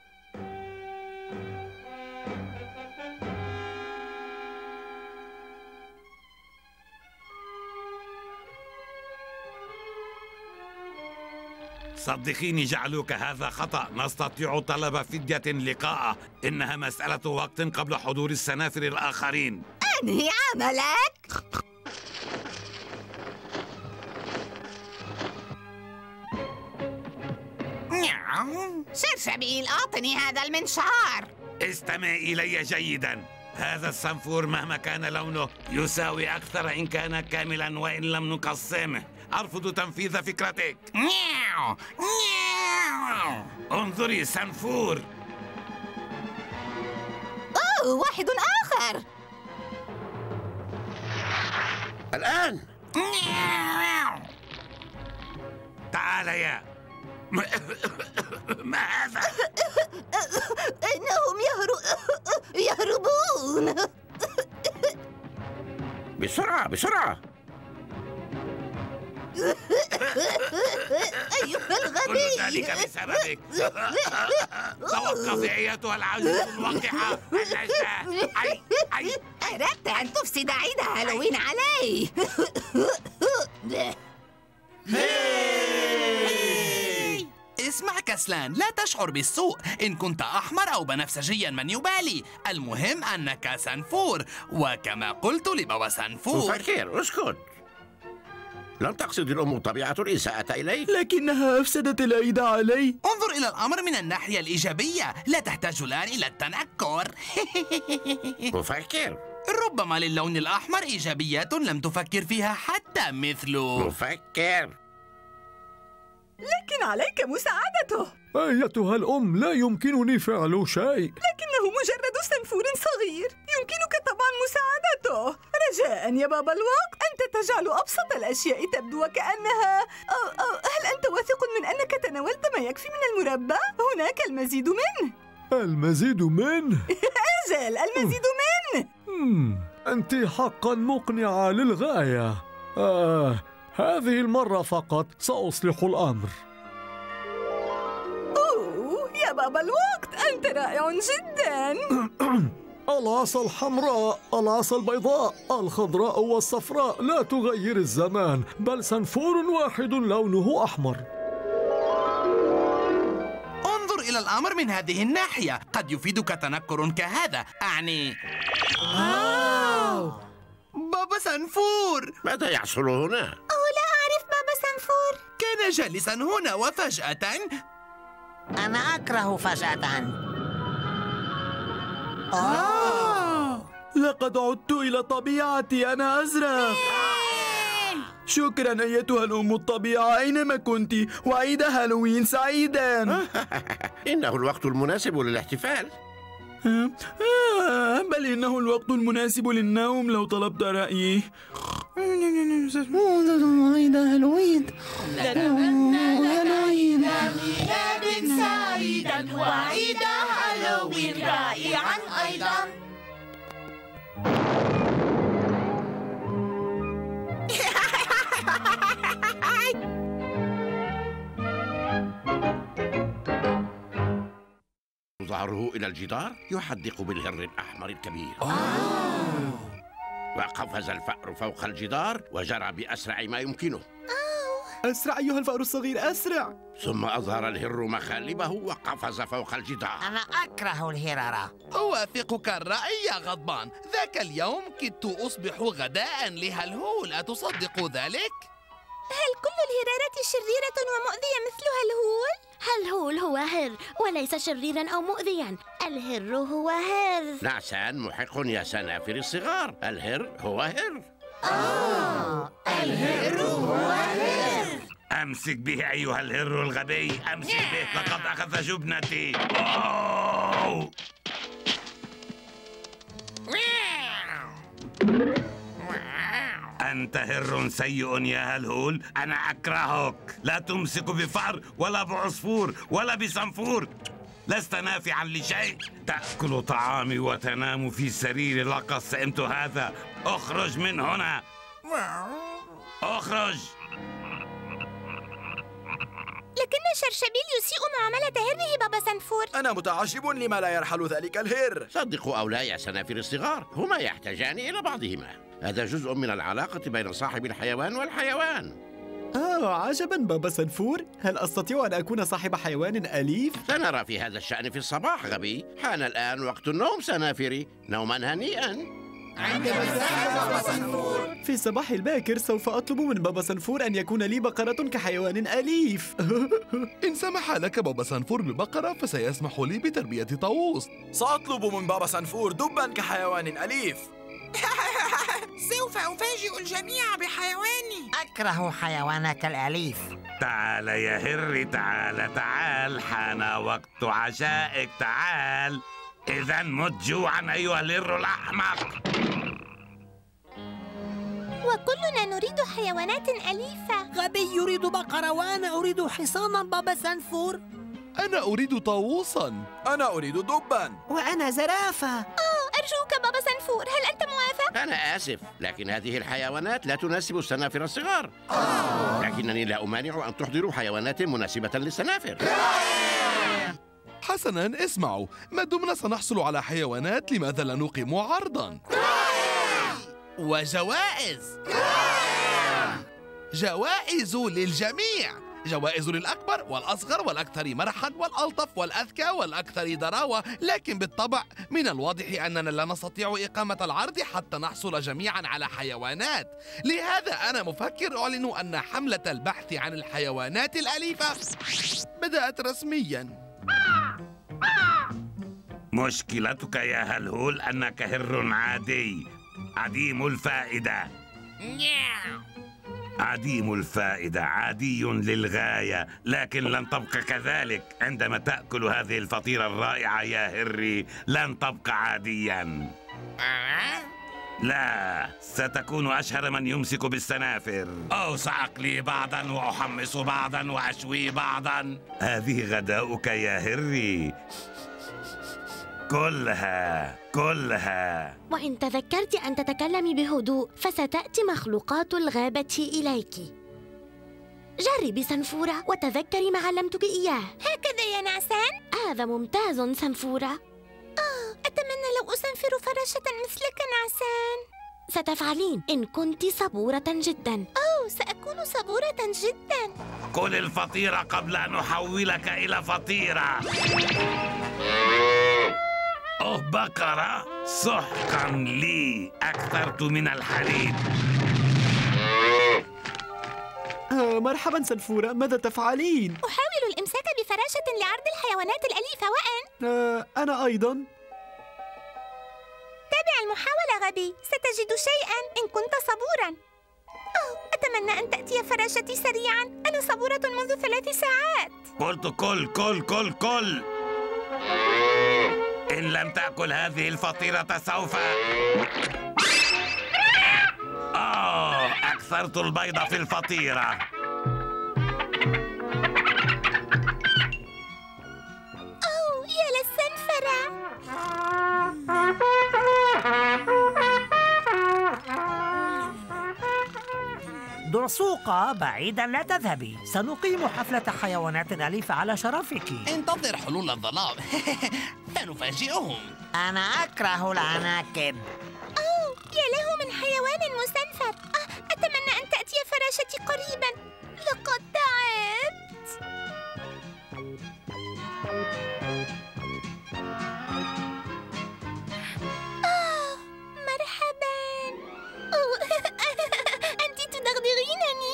صدقيني جعلوك، هذا خطأ. نستطيع طلب فدية لقاءه. إنها مسألة وقت قبل حضور السنافر الآخرين. أنهي عملك. شرشبيل، أعطني هذا المنشار. استمع إلي جيداً. هذا السنفور مهما كان لونه يساوي أكثر إن كان كاملاً وإن لم نقسمه. أرفض تنفيذ فكرتك. انظري سنفور. واحد آخر. الآن. تعال يا. ما هذا؟ إنهم يهربون. بسرعة بسرعة. أيها الغبي! كل ذلك بسببك. توقفي أيتها العجوز الوقحة. أردت أن تفسد عيد هالوين علي. اسمع كسلان، لا تشعر بالسوء. إن كنت أحمر أو بنفسجيا من يبالي، المهم أنك سنفور. وكما قلت لبابا سنفور. مفكر، اسكت. لم تقصد الأم طبيعة الإساءة إليك؟ لكنها أفسدت العيد علي. انظر إلى الأمر من الناحية الإيجابية، لا تحتاج الآن إلى التنكر. مفكر، ربما للون الأحمر إيجابيات لم تفكر فيها حتى مثله. مفكر، لكن عليك مساعدته. أيتها الأم، لا يمكنني فعل شيء. لكنه مجرد سنفور صغير، يمكنك طبعا مساعدته. رجاء يا بابا الوقت، أنت تجعل أبسط الأشياء تبدو وكأنها هل أنت واثق من أنك تناولت ما يكفي من المربى؟ هناك المزيد منه. المزيد منه؟ أجل، المزيد منه. أنت حقا مقنعة للغاية. هذه المرة فقط سأصلح الأمر. أوه يا بابا الوقت، أنت رائع جدا. العصا الحمراء، العصا البيضاء، الخضراء والصفراء لا تغير الزمان، بل سنفور واحد لونه أحمر. انظر إلى الأمر من هذه الناحية، قد يفيدك تنكر كهذا. أعني بابا سنفور. ماذا يحصل هنا؟ لا أعرف بابا سنفور. كان جالسا هنا وفجأة أنا أكره فجأة. لقد عدت إلى طبيعتي، أنا أزرق. شكرا أيتها الأم الطبيعة، أينما كنت، وعيد هالوين سعيدا. إنه الوقت المناسب للاحتفال. بل إنه الوقت المناسب للنوم لو طلبت رأيي. عيد هالوين. نتمنى ميلاد سعيدا وعيد هالوين رائعا أيضا. ظهره إلى الجدار يحدق بالهر الأحمر الكبير. وقفز الفأر فوق الجدار وجرى بأسرع ما يمكنه. أسرع أيها الفأر الصغير، أسرع. ثم أظهر الهر مخالبه وقفز فوق الجدار. أنا أكره الهرارة. أوافقك الرأي يا غضبان. ذاك اليوم كدت أصبح غداء لهلهول، أتصدق ذلك؟ هل كل الهرارات شريرة ومؤذية مثل هلهول؟ هلهول هو هر وليس شريرا أو مؤذيا. الهر هو هر. نعسان محق يا سنافر الصغار، الهر هو هر. الهر هو هر. أمسك به أيها الهر الغبي، أمسك به، لقد أخذ جبنتي. أنت هر سيء يا هلهول، أنا أكرهك. لا تمسك بفأر ولا بعصفور ولا بصنفور. لست نافعا لشيء. تأكل طعامي وتنام في سريري. لقد سئمت هذا. اخرج من هنا. اخرج. لكن شرشبيل يسيء معاملة هره بابا سنفور. أنا متعجب لما لا يرحل ذلك الهر. صدقوا أو لا يا سنافر الصغار، هما يحتاجان إلى بعضهما. هذا جزء من العلاقة بين صاحب الحيوان والحيوان. عجبا بابا سنفور، هل أستطيع أن أكون صاحب حيوان أليف؟ سنرى في هذا الشأن في الصباح غبي. حان الآن وقت النوم سنافري، نوما هنيئا. عندما الساعة بابا سنفور. في الصباح الباكر سوف أطلب من بابا سنفور أن يكون لي بقرة كحيوان أليف. إن سمح لك بابا سنفور ببقرة فسيسمح لي بتربية طاووس. سأطلب من بابا سنفور دبا كحيوان أليف. سوف أفاجئ الجميع بحيواني. أكره حيوانك الأليف. تعال يا هر، تعال تعال، حان وقت عشائك، تعال. إذا مت جوعا أيها الهر الأحمق. وكلنا نريد حيوانات أليفة. غبي يريد بقرة وأنا أريد حصانا بابا سنفور. أنا أريد طاووسا. أنا أريد دبا. وأنا زرافة. أرجوك بابا سنفور، هل أنت موافق؟ أنا آسف، لكن هذه الحيوانات لا تناسب السنافر الصغار. لكنني لا أمانع أن تحضروا حيوانات مناسبة للسنافر. حسناً، اسمعوا، ما دمنا سنحصل على حيوانات لماذا لا نقيم عرضاً؟ وجوائز. جوائز للجميع، جوائز للأكبر والأصغر والأكثر مرحاً والألطف والأذكى والأكثر ضراوة. لكن بالطبع من الواضح أننا لا نستطيع إقامة العرض حتى نحصل جميعاً على حيوانات. لهذا أنا مفكر أعلن أن حملة البحث عن الحيوانات الأليفة بدأت رسمياً. مشكلتك يا هلهول أنك هر عادي عديم الفائدة. عديم الفائدة، عادي للغاية، لكن لن تبقى كذلك. عندما تأكل هذه الفطيرة الرائعة يا هري لن تبقى عاديا. لا، ستكون أشهر من يمسك بالسنافر. سأقلي بعضا وأحمص بعضا وأشوي بعضا. هذه غداؤك يا هري، كلها. وإن تذكرت أن تتكلمي بهدوء فستأتي مخلوقات الغابة إليك. جربي سنفورة وتذكري ما علمتك إياه. هكذا يا نعسان؟ هذا ممتاز سنفورة. أتمنى لو أسنفر فراشة مثلك نعسان. ستفعلين إن كنت صبورة جدا. سأكون صبورة جدا. كل الفطيرة قبل أن أحولك إلى فطيرة. بقرة، سحقا لي، أكثرت من الحليب. مرحبا سنفورة، ماذا تفعلين؟ أحاول الإمساك بفراشة لعرض الحيوانات الأليفة. وأن أنا أيضا. تابع المحاولة غبي، ستجد شيئا إن كنت صبورا. أتمنى أن تأتي فراشتي سريعا، أنا صبورة منذ 3 ساعات. قلت كل. إن لم تأكل هذه الفطيرة سوف أكثرت البيض في الفطيرة. يا للسنفرة. درسوقة، بعيدا لا تذهبي، سنقيم حفلة حيوانات أليفة على شرفك. انتظر حلول الظلام. سنفاجئهم. أنا أكره العناكب. يا له من حيوان مستنفر. أتمنى أن تأتي فراشتي قريبا، لقد تعبت. مرحبا. أنت تدغدغينني.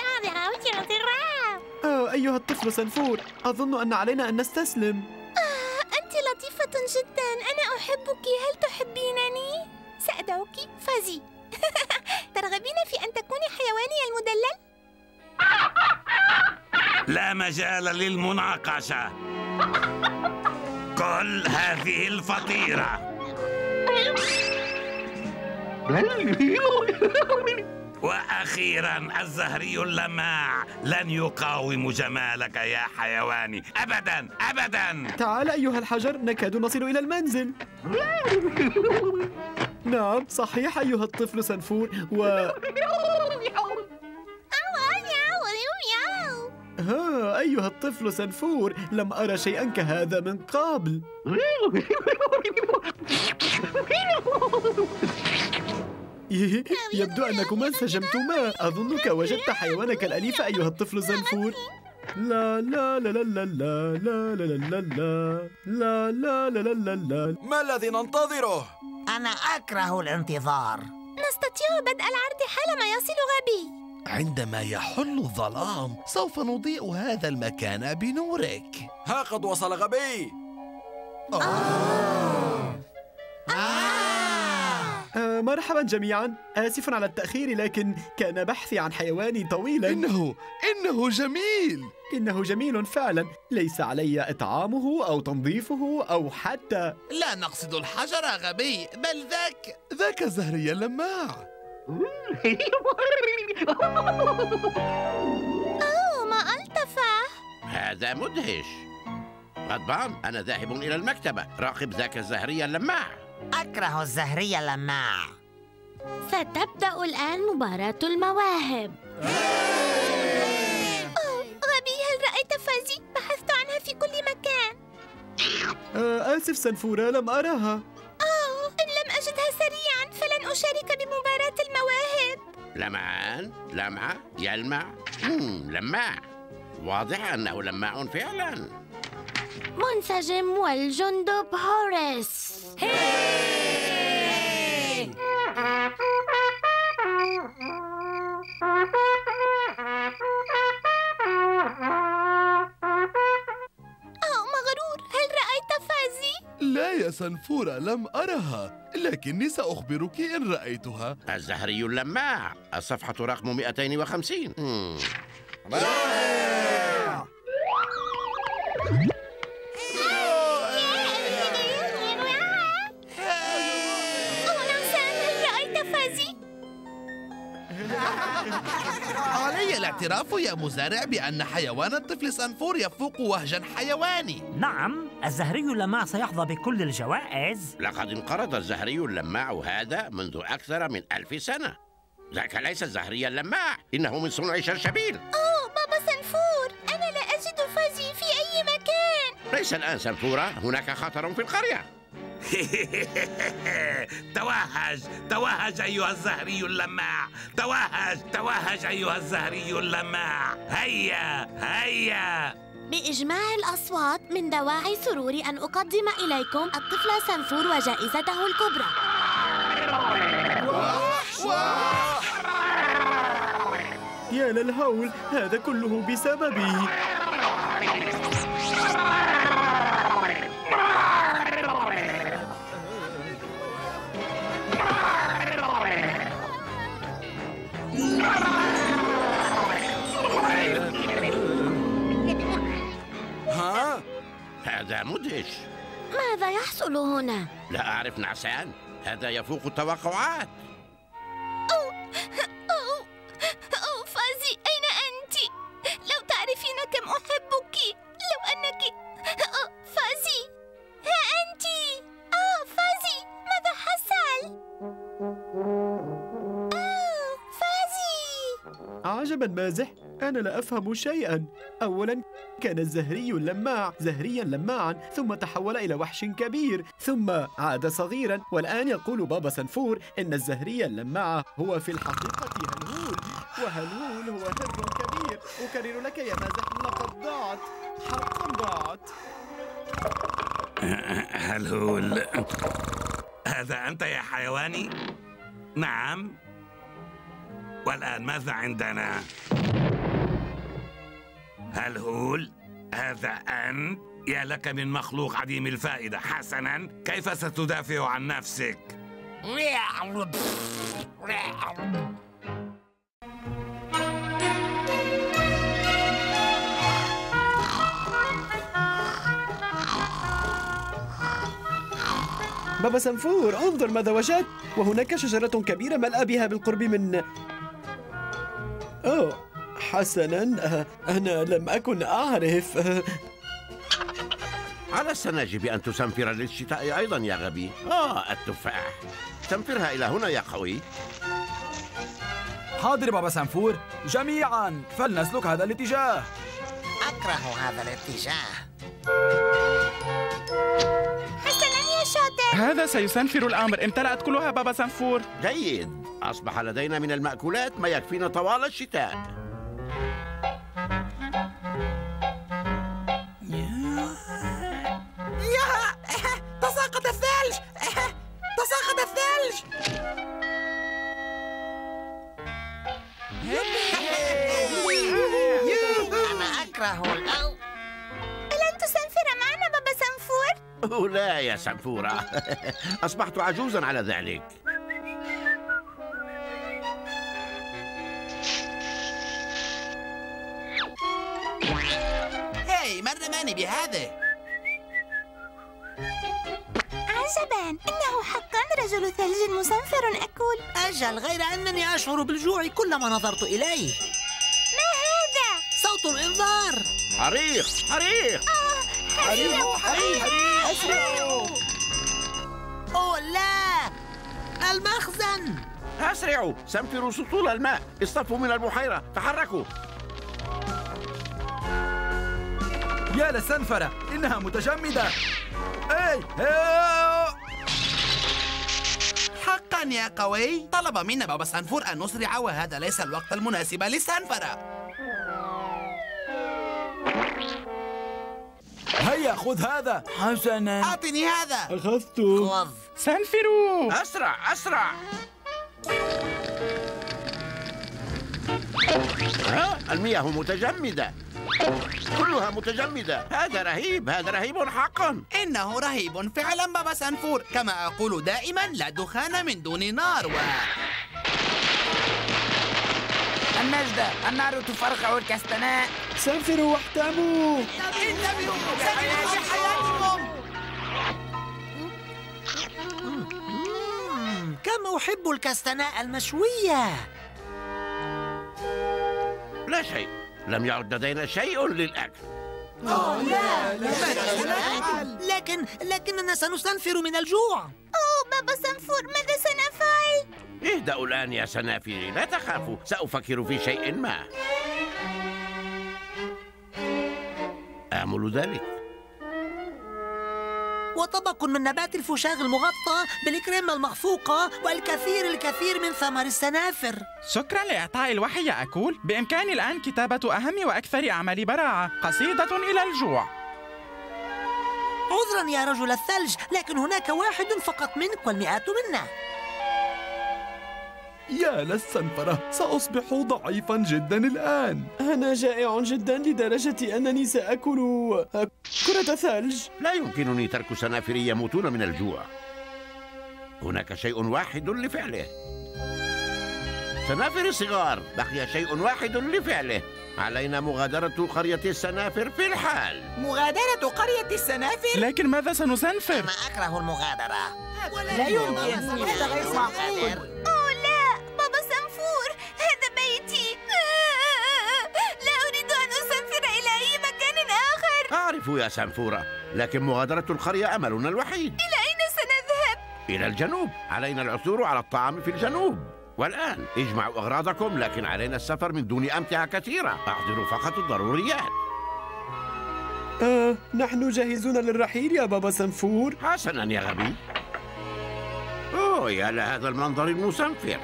أيها الطفل سنفور، أظن أن علينا أن نستسلم. أنت لطيفة جدا، أنا أحبك. هل تحبينني؟ سأدعوك فازي. ترغبين في أن تكوني حيواني المدلل؟ لا مجال للمناقشة. كل هذه الفطيرة. وأخيراً الزهري اللماع لن يقاوم جمالك يا حيواني أبداً. تعال أيها الحجر، نكاد نصل إلى المنزل. نعم صحيح أيها الطفل سنفور. أيها الطفل سنفور، لم أرى شيئا كهذا من قبل. يبدو أنكما انسجمتما. أظنك وجدت حيوانك الأليف أيها الطفل سنفور. لا لا لا لا لا لا لا لا لا لا لا لا لا. ما الذي ننتظره؟ أنا أكره الانتظار. نستطيع بدء العرض حالما يصل غبي. عندما يحل الظلام سوف نضيء هذا المكان بنورك. ها قد وصل غبي. مرحبا جميعا، آسف على التأخير، لكن كان بحثي عن حيواني طويلا. إنه جميل. إنه جميل فعلا، ليس علي إطعامه أو تنظيفه أو حتى. لا نقصد الحجر غبي، بل ذاك الزهري اللماع. ما ألطفه. هذا مدهش. غضبان، أنا ذاهب إلى المكتبة. راقب ذاك الزهري اللماع. أكره الزهري اللماع. ستبدأ الآن مباراة المواهب. غبي، هل رأيت فازي؟ بحثت عنها في كل مكان. آسف سنفورة، لم أراها. إن لم أجدها سريعا فلن أشارك بمباراة المواهب. لمعان؟ لمعة؟ يلمع؟ لماع. واضح أنه لماع فعلا. منسجم والجندب هوريس. مغرور، هل رأيت فازي؟ لا يا سنفورة، لم أرها، لكني سأخبرك إن رأيتها. الزهري اللماع، الصفحة رقم 250. علي الاعتراف يا مزارع بأن حيوان الطفل سنفور يفوق وهجا حيواني. نعم، الزهري اللماع سيحظى بكل الجوائز. لقد انقرض الزهري اللماع هذا منذ أكثر من 1000 سنة. ذاك ليس الزهري اللماع، إنه من صنع شرشبيل. بابا سنفور، أنا لا أجد فازي في أي مكان. ليس الآن سنفورة، هناك خطر في القرية. توهج أيها الزهري اللماع، توهج أيها الزهري اللماع. هيا بإجماع الأصوات من دواعي سروري أن أقدم إليكم الطفل سنفور وجائزته الكبرى. يا للهول، هذا كله بسببي. هذا مدهش. ماذا يحصل هنا؟ لا أعرف نعسان، هذا يفوق التوقعات. فازي، أين أنت؟ لو تعرفين كم أحبك، لو أنك فازي، ها أنت. فازي، ماذا حصل؟ فازي. عجبا مازح، أنا لا أفهم شيئا. أولا كان الزهري اللماع زهريا لماعا، ثم تحول إلى وحش كبير، ثم عاد صغيرا، والآن يقول بابا سنفور إن الزهري اللماع هو في الحقيقة هلهول، وهلهول هو هر كبير. أكرر لك يا مازح، لقد ضاعت، حقا ضاعت. هلهول، هذا أنت يا حيواني؟ نعم. والآن ماذا عندنا؟ هلهول، هذا أنت؟ يا لك من مخلوق عديم الفائدة. حسناً، كيف ستدافع عن نفسك؟ بابا سنفور، انظر ماذا وجدت، وهناك شجرة كبيرة ملأ بها بالقرب من... حسناً، أنا لم أكن أعرف. على السناجب أن تسنفر للشتاء أيضا يا غبي. التفاح، سنفرها إلى هنا يا قوي. حاضر بابا سنفور، جميعاً فلنسلك هذا الاتجاه. أكره هذا الاتجاه. حسناً يا شاطر. هذا سيسنفر الأمر. امتلأت كلها بابا سنفور. جيد، أصبح لدينا من المأكولات ما يكفينا طوال الشتاء. تساقط الثلج. تساقط الثلج. أنا أكره ألن تسنفر معنا بابا سنفور؟ لا يا سنفورة، أصبحت عجوزا على ذلك. من رماني بهذا؟ عجبا، إنه حقا رجل ثلج مسنفر أكول. أجل، غير أنني أشعر بالجوع كلما نظرت إليه. ما هذا؟ صوت الإنذار. حريق حريق حريق حريق. أوه لا، المخزن. أسرعوا، سنفروا سطول الماء، اصطفوا من البحيرة، تحركوا. يا للسنفرة، إنها متجمدة. حقا يا قوي، طلب منا بابا سنفور أن نسرع وهذا ليس الوقت المناسب للسنفرة. هيا خذ هذا. حسنا، أعطني هذا. أخذته. خذ. سنفروا. أسرع أسرع. المياه متجمدة، كلها متجمدة. هذا رهيب، هذا رهيب حقا. إنه رهيب فعلا بابا سنفور، كما أقول دائما لا دخان من دون نار. النجدة، النار تفرقع الكستناء. سنفروا واحتموا. انتبهوا بحياتكم. كم أحب الكستناء المشوية. لا شيء، لم يعد لدينا شيء للأكل. لا، لكننا سنستنفر من الجوع. بابا سنفور، ماذا سنفعل؟ اهدأوا الآن يا سنافري، لا تخافوا، سأفكر في شيء ما. آمل ذلك. وطبق من نبات الفشاغ المغطى بالكريمة المخفوقة والكثير من ثمر السنافر. شكرا لإعطاء الوحي يا أكول. بإمكاني الآن كتابة أهم وأكثر أعمال براعة، قصيدة إلى الجوع. عذرا يا رجل الثلج، لكن هناك واحد فقط منك والمئات منا. يا للسنفرة، سأصبح ضعيفا جدا الآن. أنا جائع جدا لدرجة أنني سأكل كرة ثلج. لا يمكنني ترك سنافري يموتون من الجوع. هناك شيء واحد لفعله. سنافر الصغار، بقي شيء واحد لفعله. علينا مغادرة قرية السنافر في الحال. مغادرة قرية السنافر؟ لكن ماذا سنسنفر؟ أنا أكره المغادرة. لا يمكن، هذا غير معقول. بابا سنفور، هذا بيتي. لا أريد أن أسافر إلى أي مكان آخر. أعرف يا سنفورة، لكن مغادرة القرية أملنا الوحيد. إلى أين سنذهب؟ إلى الجنوب، علينا العثور على الطعام في الجنوب. والآن اجمعوا أغراضكم، لكن علينا السفر من دون أمتعة كثيرة. أحضروا فقط الضروريات. نحن جاهزون للرحيل يا بابا سنفور. حسنا يا غبي. يا لهذا المنظر المسنفر.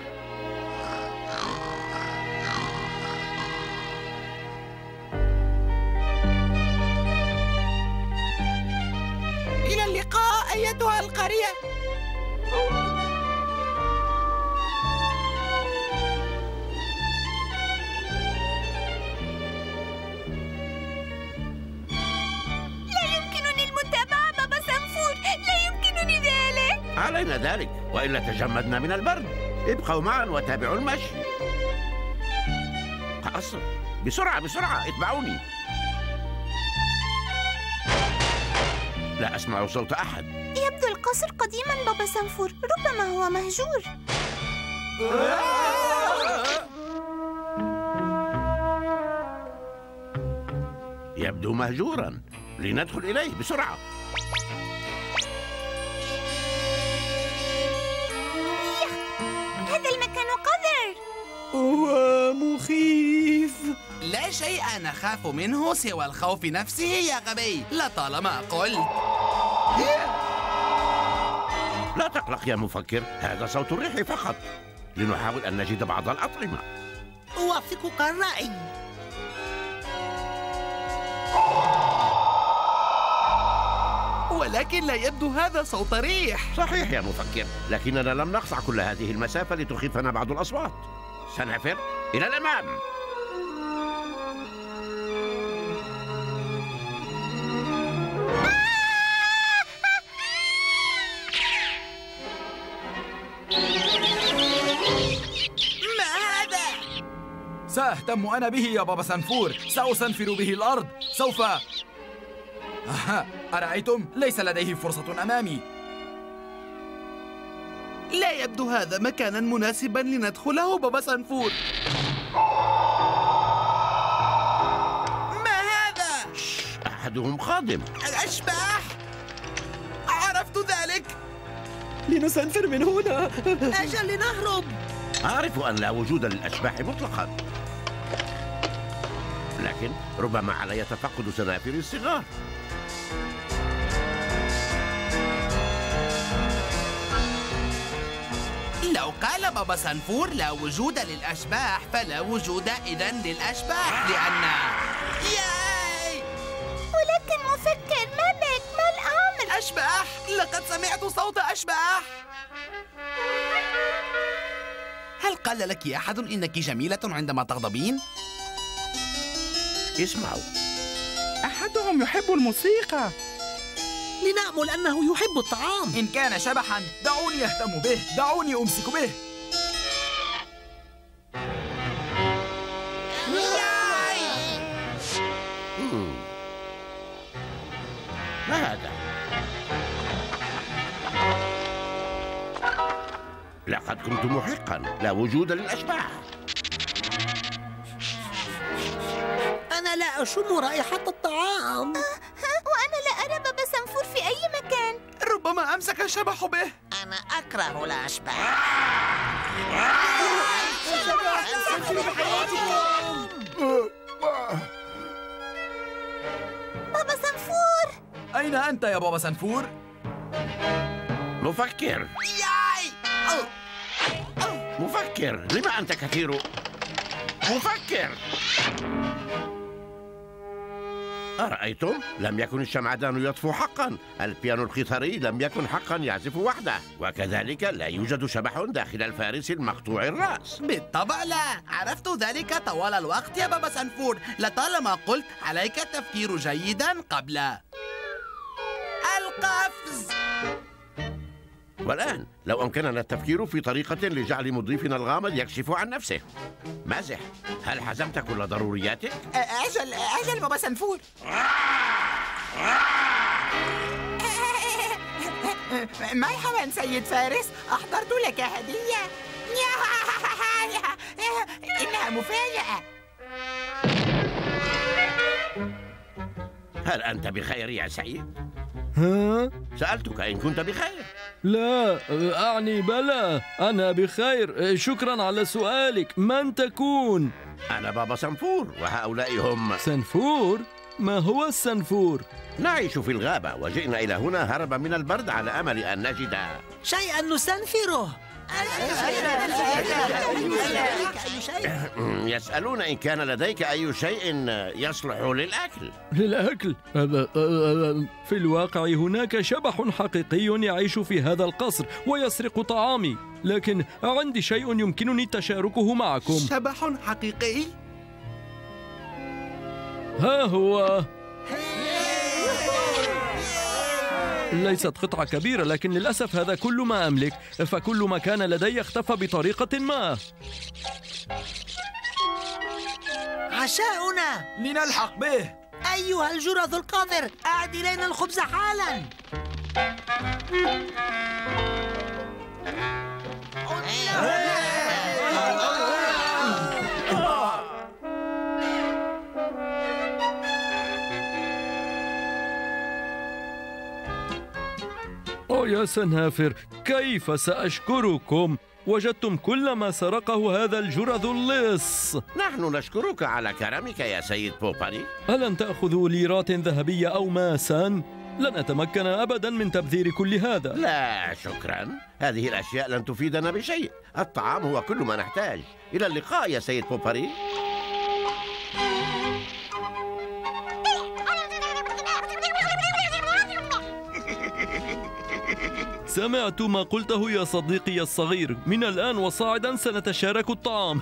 إلى اللقاء أيتها القرية. لا يمكنني المتابعة بابا سنفور، لا يمكنني ذلك. علينا ذلك، وإلا تجمدنا من البرد. ابقوا معا وتابعوا المشي. أصل بسرعة بسرعة، اتبعوني. لا أسمع صوت أحد. يبدو القصر قديما بابا سنفور، ربما هو مهجور. يبدو مهجورا، لندخل إليه بسرعة. هذا المكان قذر. هو مخيف. لا شيء نخاف منه سوى الخوف نفسه يا غبي، لطالما قلت. لا تقلق يا مفكر، هذا صوت الريح فقط. لنحاول أن نجد بعض الأطعمة. أوافقك الرأي. ولكن لا يبدو هذا صوت ريح. صحيح يا مفكر، لكننا لم نقطع كل هذه المسافة لتخيفنا بعض الأصوات. سنفر إلى الأمام. سأهتم أنا به يا بابا سنفور، سأسنفر به الأرض، سوف. أرأيتم؟ ليس لديه فرصة أمامي. لا يبدو هذا مكانا مناسبا لندخله بابا سنفور. ما هذا؟ أحدهم قادم. الأشباح. عرفت ذلك. لنسنفر من هنا. أجل لنهرب. أعرف أن لا وجود للأشباح مطلقا، لكن ربما علي تفقد سنافر الصغار. لو قال بابا سنفور لا وجود للأشباح فلا وجود إذن للأشباح، لأن ياي! ولكن مفكر، ما بك؟ ما الأمر؟ أشباح! لقد سمعت صوت أشباح! هل قال لك أحد إنك جميلة عندما تغضبين؟ اسمعوا، أحدهم يحب الموسيقى. لنأمل أنه يحب الطعام. إن كان شبحا دعوني أهتم به، دعوني أمسك به. ما هذا؟ لقد كنت محقا، لا وجود للأشباح. أنا لا أشم رائحة الطعام. وأنا لا أرى بابا سنفور في أي مكان. ربما أمسك الشبح به. أنا أكره الأشباح. بابا سنفور، أين أنت يا بابا سنفور؟ مفكر، ياي! مفكر، لما أنت كثير؟ مفكر! أرأيتم؟ لم يكن الشمعدان يطفو حقا، البيانو القيثاري لم يكن حقا يعزف وحده، وكذلك لا يوجد شبح داخل الفارس المقطوع الرأس. بالطبع لا، عرفت ذلك طوال الوقت يا بابا سنفور. لطالما قلت عليك التفكير جيدا قبل القفز. والآن لو أمكننا التفكير في طريقة لجعل مضيفنا الغامض يكشف عن نفسه. مازح، هل حزمت كل ضرورياتك؟ أجل بابا سنفور. مرحبا سيد فارس، أحضرت لك هدية. إنها مفاجأة. هل أنت بخير يا سعيد؟ ها؟ سألتك إن كنت بخير. لا، أعني بلى، أنا بخير. شكرا على سؤالك. من تكون؟ أنا بابا سنفور، وهؤلاء هم سنفور؟ ما هو السنفور؟ نعيش في الغابة، وجئنا إلى هنا هربا من البرد على أمل أن نجد شيئا نستنفره. يسألون إن كان لديك أي شيء يصلح للأكل. للأكل؟ في الواقع هناك شبح حقيقي يعيش في هذا القصر ويسرق طعامي، لكن عندي شيء يمكنني تشاركه معكم. شبح حقيقي؟ ها هو. ليست قطعة كبيرة، لكن للأسف هذا كل ما أملك، فكل ما كان لدي اختفى بطريقة ما. عشاؤنا، لنلحق به. أيها الجرذ القذر، أعد إلينا الخبز حالا. يا سنافر، كيف سأشكركم؟ وجدتم كل ما سرقه هذا الجرذ اللص. نحن نشكرك على كرمك يا سيد بوباري. ألن تأخذوا ليرات ذهبية أو ماسا؟ لن أتمكن أبدا من تبذير كل هذا. لا شكرا، هذه الأشياء لن تفيدنا بشيء. الطعام هو كل ما نحتاج. إلى اللقاء يا سيد بوباري. سمعت ما قلته يا صديقي الصغير. من الآن وصاعدا سنتشارك الطعام.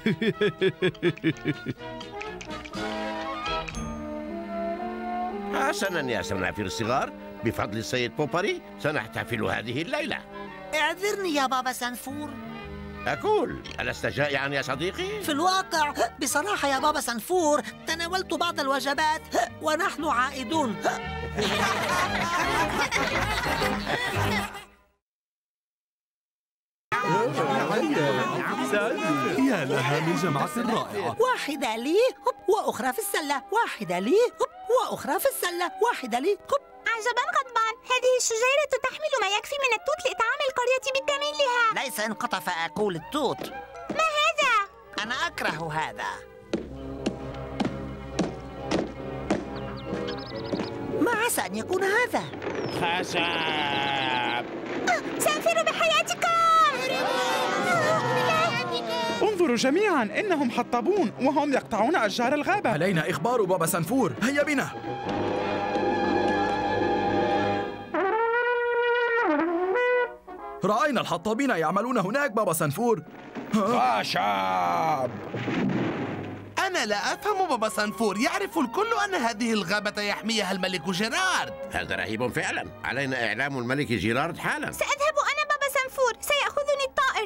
حسنا يا سنافر الصغار، بفضل السيد بوباري سنحتفل هذه الليلة. اعذرني يا بابا سنفور. أقول، ألست جائعا يا صديقي؟ في الواقع بصراحة يا بابا سنفور تناولت بعض الوجبات ونحن عائدون. يا لها من جمعة رائعة. واحدة لي وأخرى في السلة، واحدة لي وأخرى في السلة، واحدة لي. عجبا غضبان، هذه الشجيرة تحمل ما يكفي من التوت لإطعام القرية بكاملها. ليس إن قطع فأكل التوت. ما أنا أكره هذا. ما عسى أن يكون هذا؟ خشب. سأنفر بحياتكم. انظروا جميعا، إنهم حطبون وهم يقطعون أشجار الغابة. علينا إخبار بابا سنفور. هيا بنا. رأينا الحطابين يعملون هناك بابا سنفور. خشب. أنا لا أفهم بابا سنفور. يعرف الكل أن هذه الغابة يحميها الملك جيرارد. هذا رهيب فعلا. علينا إعلام الملك جيرارد حالا. سأذهب أنا بابا سنفور. سيأخذني الطائر.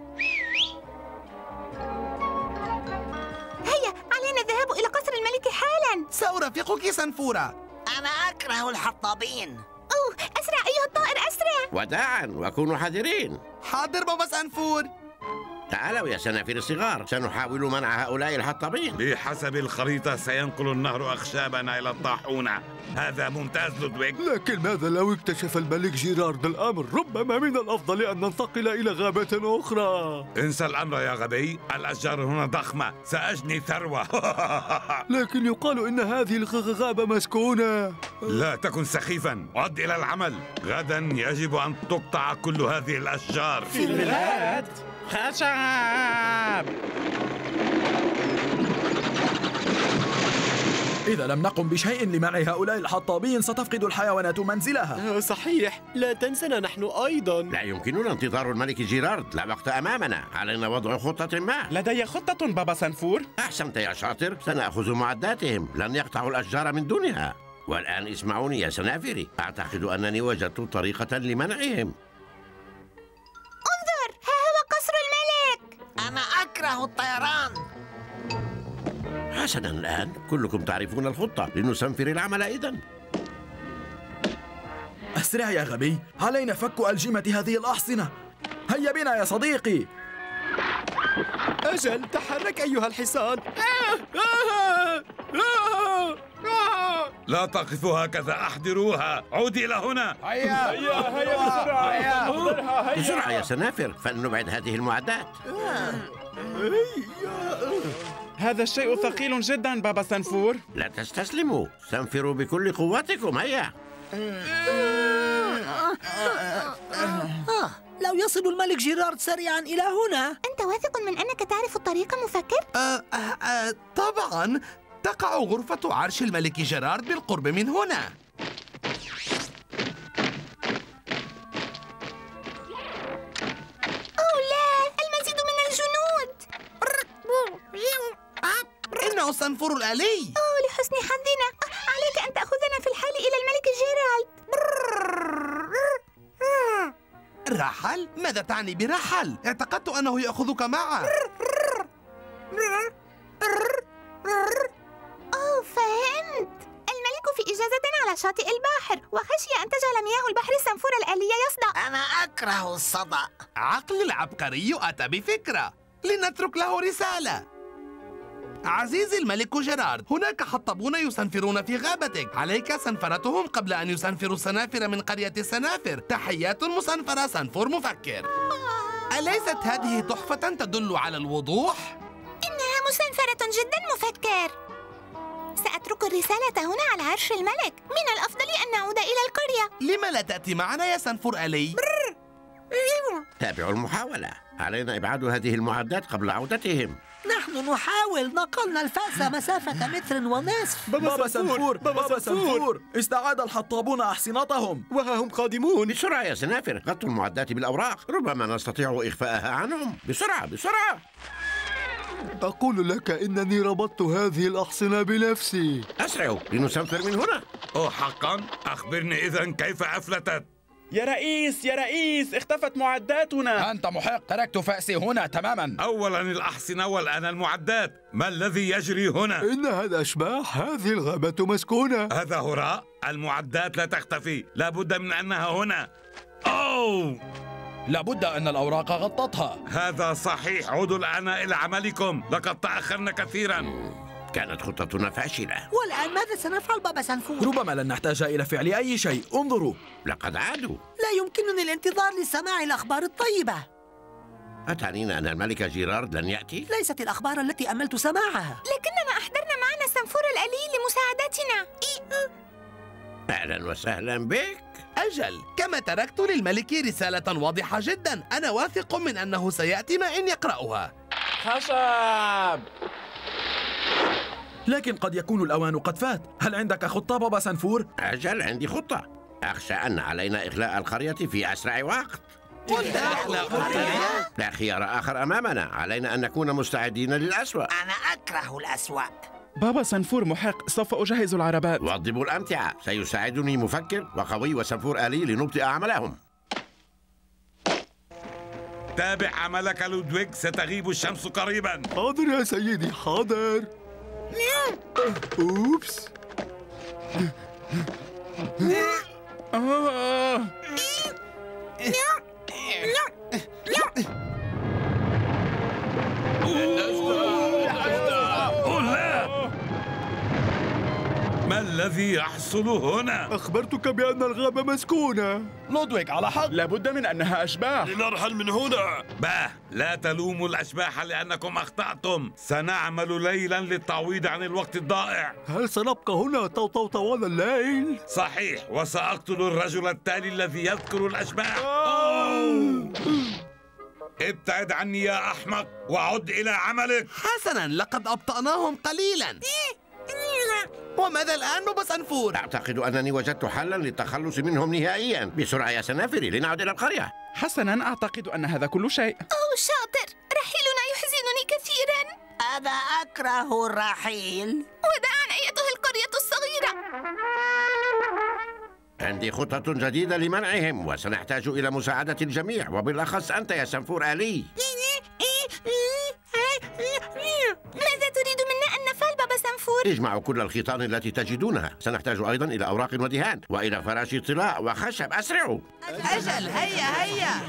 هيا، علينا الذهاب إلى قصر الملك حالا. سأرافقك سنفورة. أنا أكره الحطابين. أوه، أسرع أيها الطائر، أسرع. وداعا وكونوا حذرين. حاضر بابا سنفور. تعالوا يا سنافر الصغار، سنحاول منع هؤلاء الحطابين. بحسب الخريطة سينقل النهر أخشابنا إلى الطاحونة. هذا ممتاز لودويك. لكن ماذا لو اكتشف الملك جيرارد الأمر؟ ربما من الأفضل أن ننتقل إلى غابة أخرى. انسى الأمر يا غبي، الأشجار هنا ضخمة، سأجني ثروة. لكن يقال إن هذه الغابة مسكونة. لا تكن سخيفا، عد إلى العمل. غدا يجب أن تقطع كل هذه الأشجار في البلاد. خشب. إذا لم نقم بشيء لمنع هؤلاء الحطابين ستفقد الحيوانات منزلها. صحيح، لا تنسنا نحن أيضا. لا يمكننا انتظار الملك جيرارد، لا وقت أمامنا. علينا وضع خطة ما. لدي خطة بابا سنفور. أحسنت يا شاطر، سنأخذ معداتهم. لن يقطعوا الأشجار من دونها. والآن اسمعوني يا سنافري، أعتقد أنني وجدت طريقة لمنعهم. انظر، ها هو قصر الملك. أنا أكره الطيران. حسنا، الآن كلكم تعرفون الخطة. لنسنفر العمل إذن. أسرع يا غبي، علينا فك ألجمة هذه الأحصنة. هيا بنا يا صديقي. أجل، تحرك أيها الحصان. لا تقفوا هكذا، أحضروها. عودي إلى هنا. هيا هيا بسرعة. بسرعة يا سنافر، فلنبعد هذه المعدات. هذا الشيء ثقيل جدا بابا سنفور. لا تستسلموا، سنفروا بكل قوتكم. هيا. لو يصل الملك جيرارد سريعا إلى هنا. أنت واثق من أنك تعرف الطريق مفكر؟ طبعا. تقع غرفة عرش الملك جيرارد بالقرب من هنا. أوه لا، المزيد من الجنود. إنه سنفور الآلي. أوه، لحسن حظنا. عليك أن تأخذنا في الحال إلى الملك جيرالد. رحل؟ ماذا تعني برحل؟ اعتقدت أنه يأخذك معه. أوه، فهمت. الملك في إجازة على شاطئ البحر، وخشي أن تجعل مياه البحر السنفور الآلية يصدأ. أنا أكره الصدأ. عقل العبقري أتى بفكرة. لنترك له رسالة. عزيزي الملك جيرارد، هناك حطبون يسنفرون في غابتك. عليك سنفرتهم قبل أن يسنفروا السنافر من قرية السنافر. تحيات مسنفرة سنفور مفكر. أليست هذه تحفة تدل على الوضوح؟ إنها مسنفرة جدا مفكر. سأترك الرسالة هنا على عرش الملك. من الأفضل أن نعود إلى القرية. لما لا تأتي معنا يا سنفور آلي؟ تابعوا المحاولة. علينا إبعاد هذه المعدات قبل عودتهم. نحن نحاول. نقلنا الفأس مسافة متر ونصف. بابا سنفور، استعاد الحطابون أحصنتهم وها هم قادمون. بسرعة يا سنافر، غطوا المعدات بالأوراق. ربما نستطيع إخفاءها عنهم. بسرعة بسرعة. أقول لك إنني ربطت هذه الأحصنة بنفسي. أسرعوا لنسنفر من هنا. أوه حقا؟ أخبرني إذن كيف أفلتت؟ يا رئيس، اختفت معداتنا. أنت محق، تركت فأسي هنا تماما. أولا الأحصنة والآن المعدات. ما الذي يجري هنا؟ إنها الأشباح. هذه الغابة مسكونة. هذا هراء. المعدات لا تختفي، لابد من أنها هنا. أوه، لابد أن الأوراق غطتها. هذا صحيح. عودوا الآن إلى عملكم، لقد تأخرنا كثيرا. كانت خطتنا فاشلة. والآن ماذا سنفعل بابا سنفور؟ ربما لن نحتاج إلى فعل أي شيء. انظروا، لقد عادوا. لا يمكنني الانتظار لسماع الأخبار الطيبة. أتعنين أن الملك جيرارد لن يأتي؟ ليست الأخبار التي أملت سماعها. لكننا أحضرنا معنا سنفور الآلي لمساعدتنا. أهلا وسهلا بك. أجل، كما تركت للملك رسالة واضحة جدا. أنا واثق من أنه سيأتي ما إن يقرأها. خشب. لكن قد يكون الأوان قد فات. هل عندك خطة بابا سنفور؟ أجل، عندي خطة. أخشى أن علينا إغلاء القرية في أسرع وقت. لا خيار آخر أمامنا. علينا أن نكون مستعدين للأسوأ. أنا أكره الأسوأ. بابا سنفور محق، سوف أجهز العربات. وضبوا الأمتعة. سيساعدني مفكر وقوي وسنفور آلي لنبطئ عملهم. تابع عملك لودويغ، ستغيب الشمس قريبا. حاضر يا سيدي، حاضر. أوبس. ما الذي يحصل هنا؟ أخبرتك بأن الغابة مسكونة. لودويغ على حق، لابد من أنها أشباح. لنرحل من هنا. باه، لا تلوموا الأشباح لأنكم أخطأتم. سنعمل ليلا للتعويض عن الوقت الضائع. هل سنبقى هنا طوال الليل؟ صحيح، وسأقتل الرجل التالي الذي يذكر الأشباح. ابتعد عني يا أحمق وعد إلى عملك. حسنا، لقد أبطأناهم قليلا. وماذا الآن بابا سنفور؟ أعتقد أنني وجدت حلا للتخلص منهم نهائيا. بسرعة يا سنافري لنعد إلى القرية. حسنا، أعتقد أن هذا كل شيء. أوه شاطر، رحيلنا يحزنني كثيرا. أنا أكره الرحيل. وداعا أيتها القرية الصغيرة. عندي خطة جديدة لمنعهم، وسنحتاج إلى مساعدة الجميع، وبالأخص أنت يا سنفور آلي. ماذا تريد منا أن نفعل بابا سنفور؟ اجمعوا كل الخيطان التي تجدونها. سنحتاج أيضا إلى أوراق ودهان، وإلى فراش طلاء وخشب. أسرعوا. أجل، هيا هيا.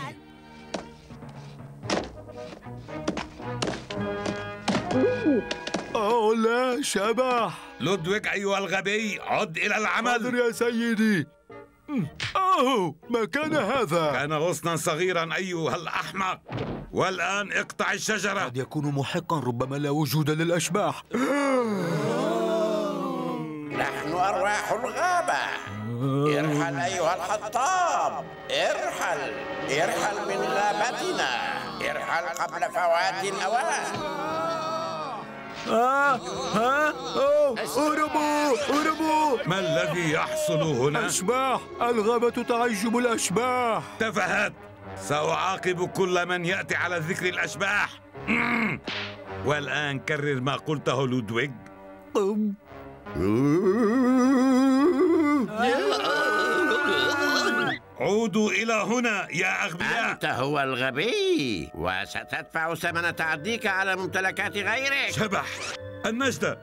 أوه لا، شبح. لودويغ أيها الغبي، عد إلى العمل. حاضر يا سيدي. أوه، ما كان هذا؟ كان غصنا صغيرا أيها الأحمق. والآن اقطع الشجرة. قد يكون محقا، ربما لا وجود للأشباح. نحن أرواح الغابة. ارحل أيها الحطاب، ارحل. ارحل من غابتنا. ارحل قبل فوات الأوان. هربوا. ما الذي يحصل هنا؟ أشباح، الغابة تعجب الأشباح. تفاهات. سأعاقب كل من يأتي على ذكر الأشباح. والآن كرر ما قلته لودويغ. عودوا إلى هنا يا أغبياء. أنت هو الغبي، وستدفع ثمن تعديك على ممتلكات غيرك. شبح. النجدة.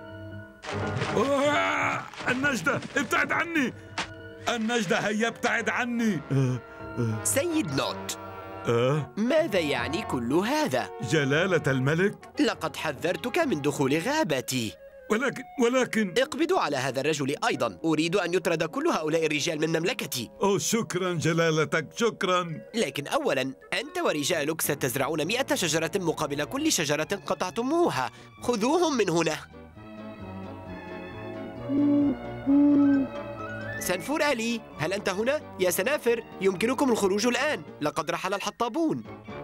النجدة، ابتعد عني. النجدة، هيا ابتعد عني. سيد لوت، ماذا يعني كل هذا؟ جلالة الملك، لقد حذرتك من دخول غابتي. ولكن اقبضوا على هذا الرجل أيضا. أريد أن يطرد كل هؤلاء الرجال من مملكتي. شكرا جلالتك، شكرا. لكن أولا، أنت ورجالك ستزرعون 100 شجرة مقابل كل شجرة قطعتموها. خذوهم من هنا. سنفور آلي، هل أنت هنا؟ يا سنافر، يمكنكم الخروج الآن. لقد رحل الحطابون.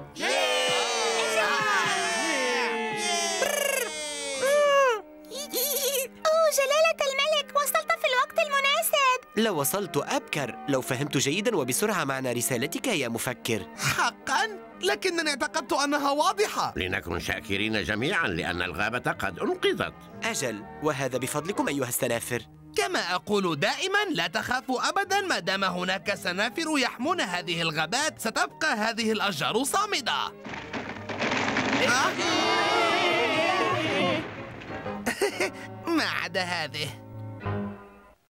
جلالة الملك، وصلت في الوقت المناسب. لو وصلت أبكر، لو فهمت جيدا وبسرعة معنى رسالتك يا مفكر. حقا؟ لكنني اعتقدت أنها واضحة. لنكن شاكرين جميعا لأن الغابة قد أنقذت. أجل، وهذا بفضلكم أيها السنافر. كما أقول دائما، لا تخافوا أبدا. ما دام هناك سنافر يحمون هذه الغابات، ستبقى هذه الأشجار صامدة. ما عدا هذه.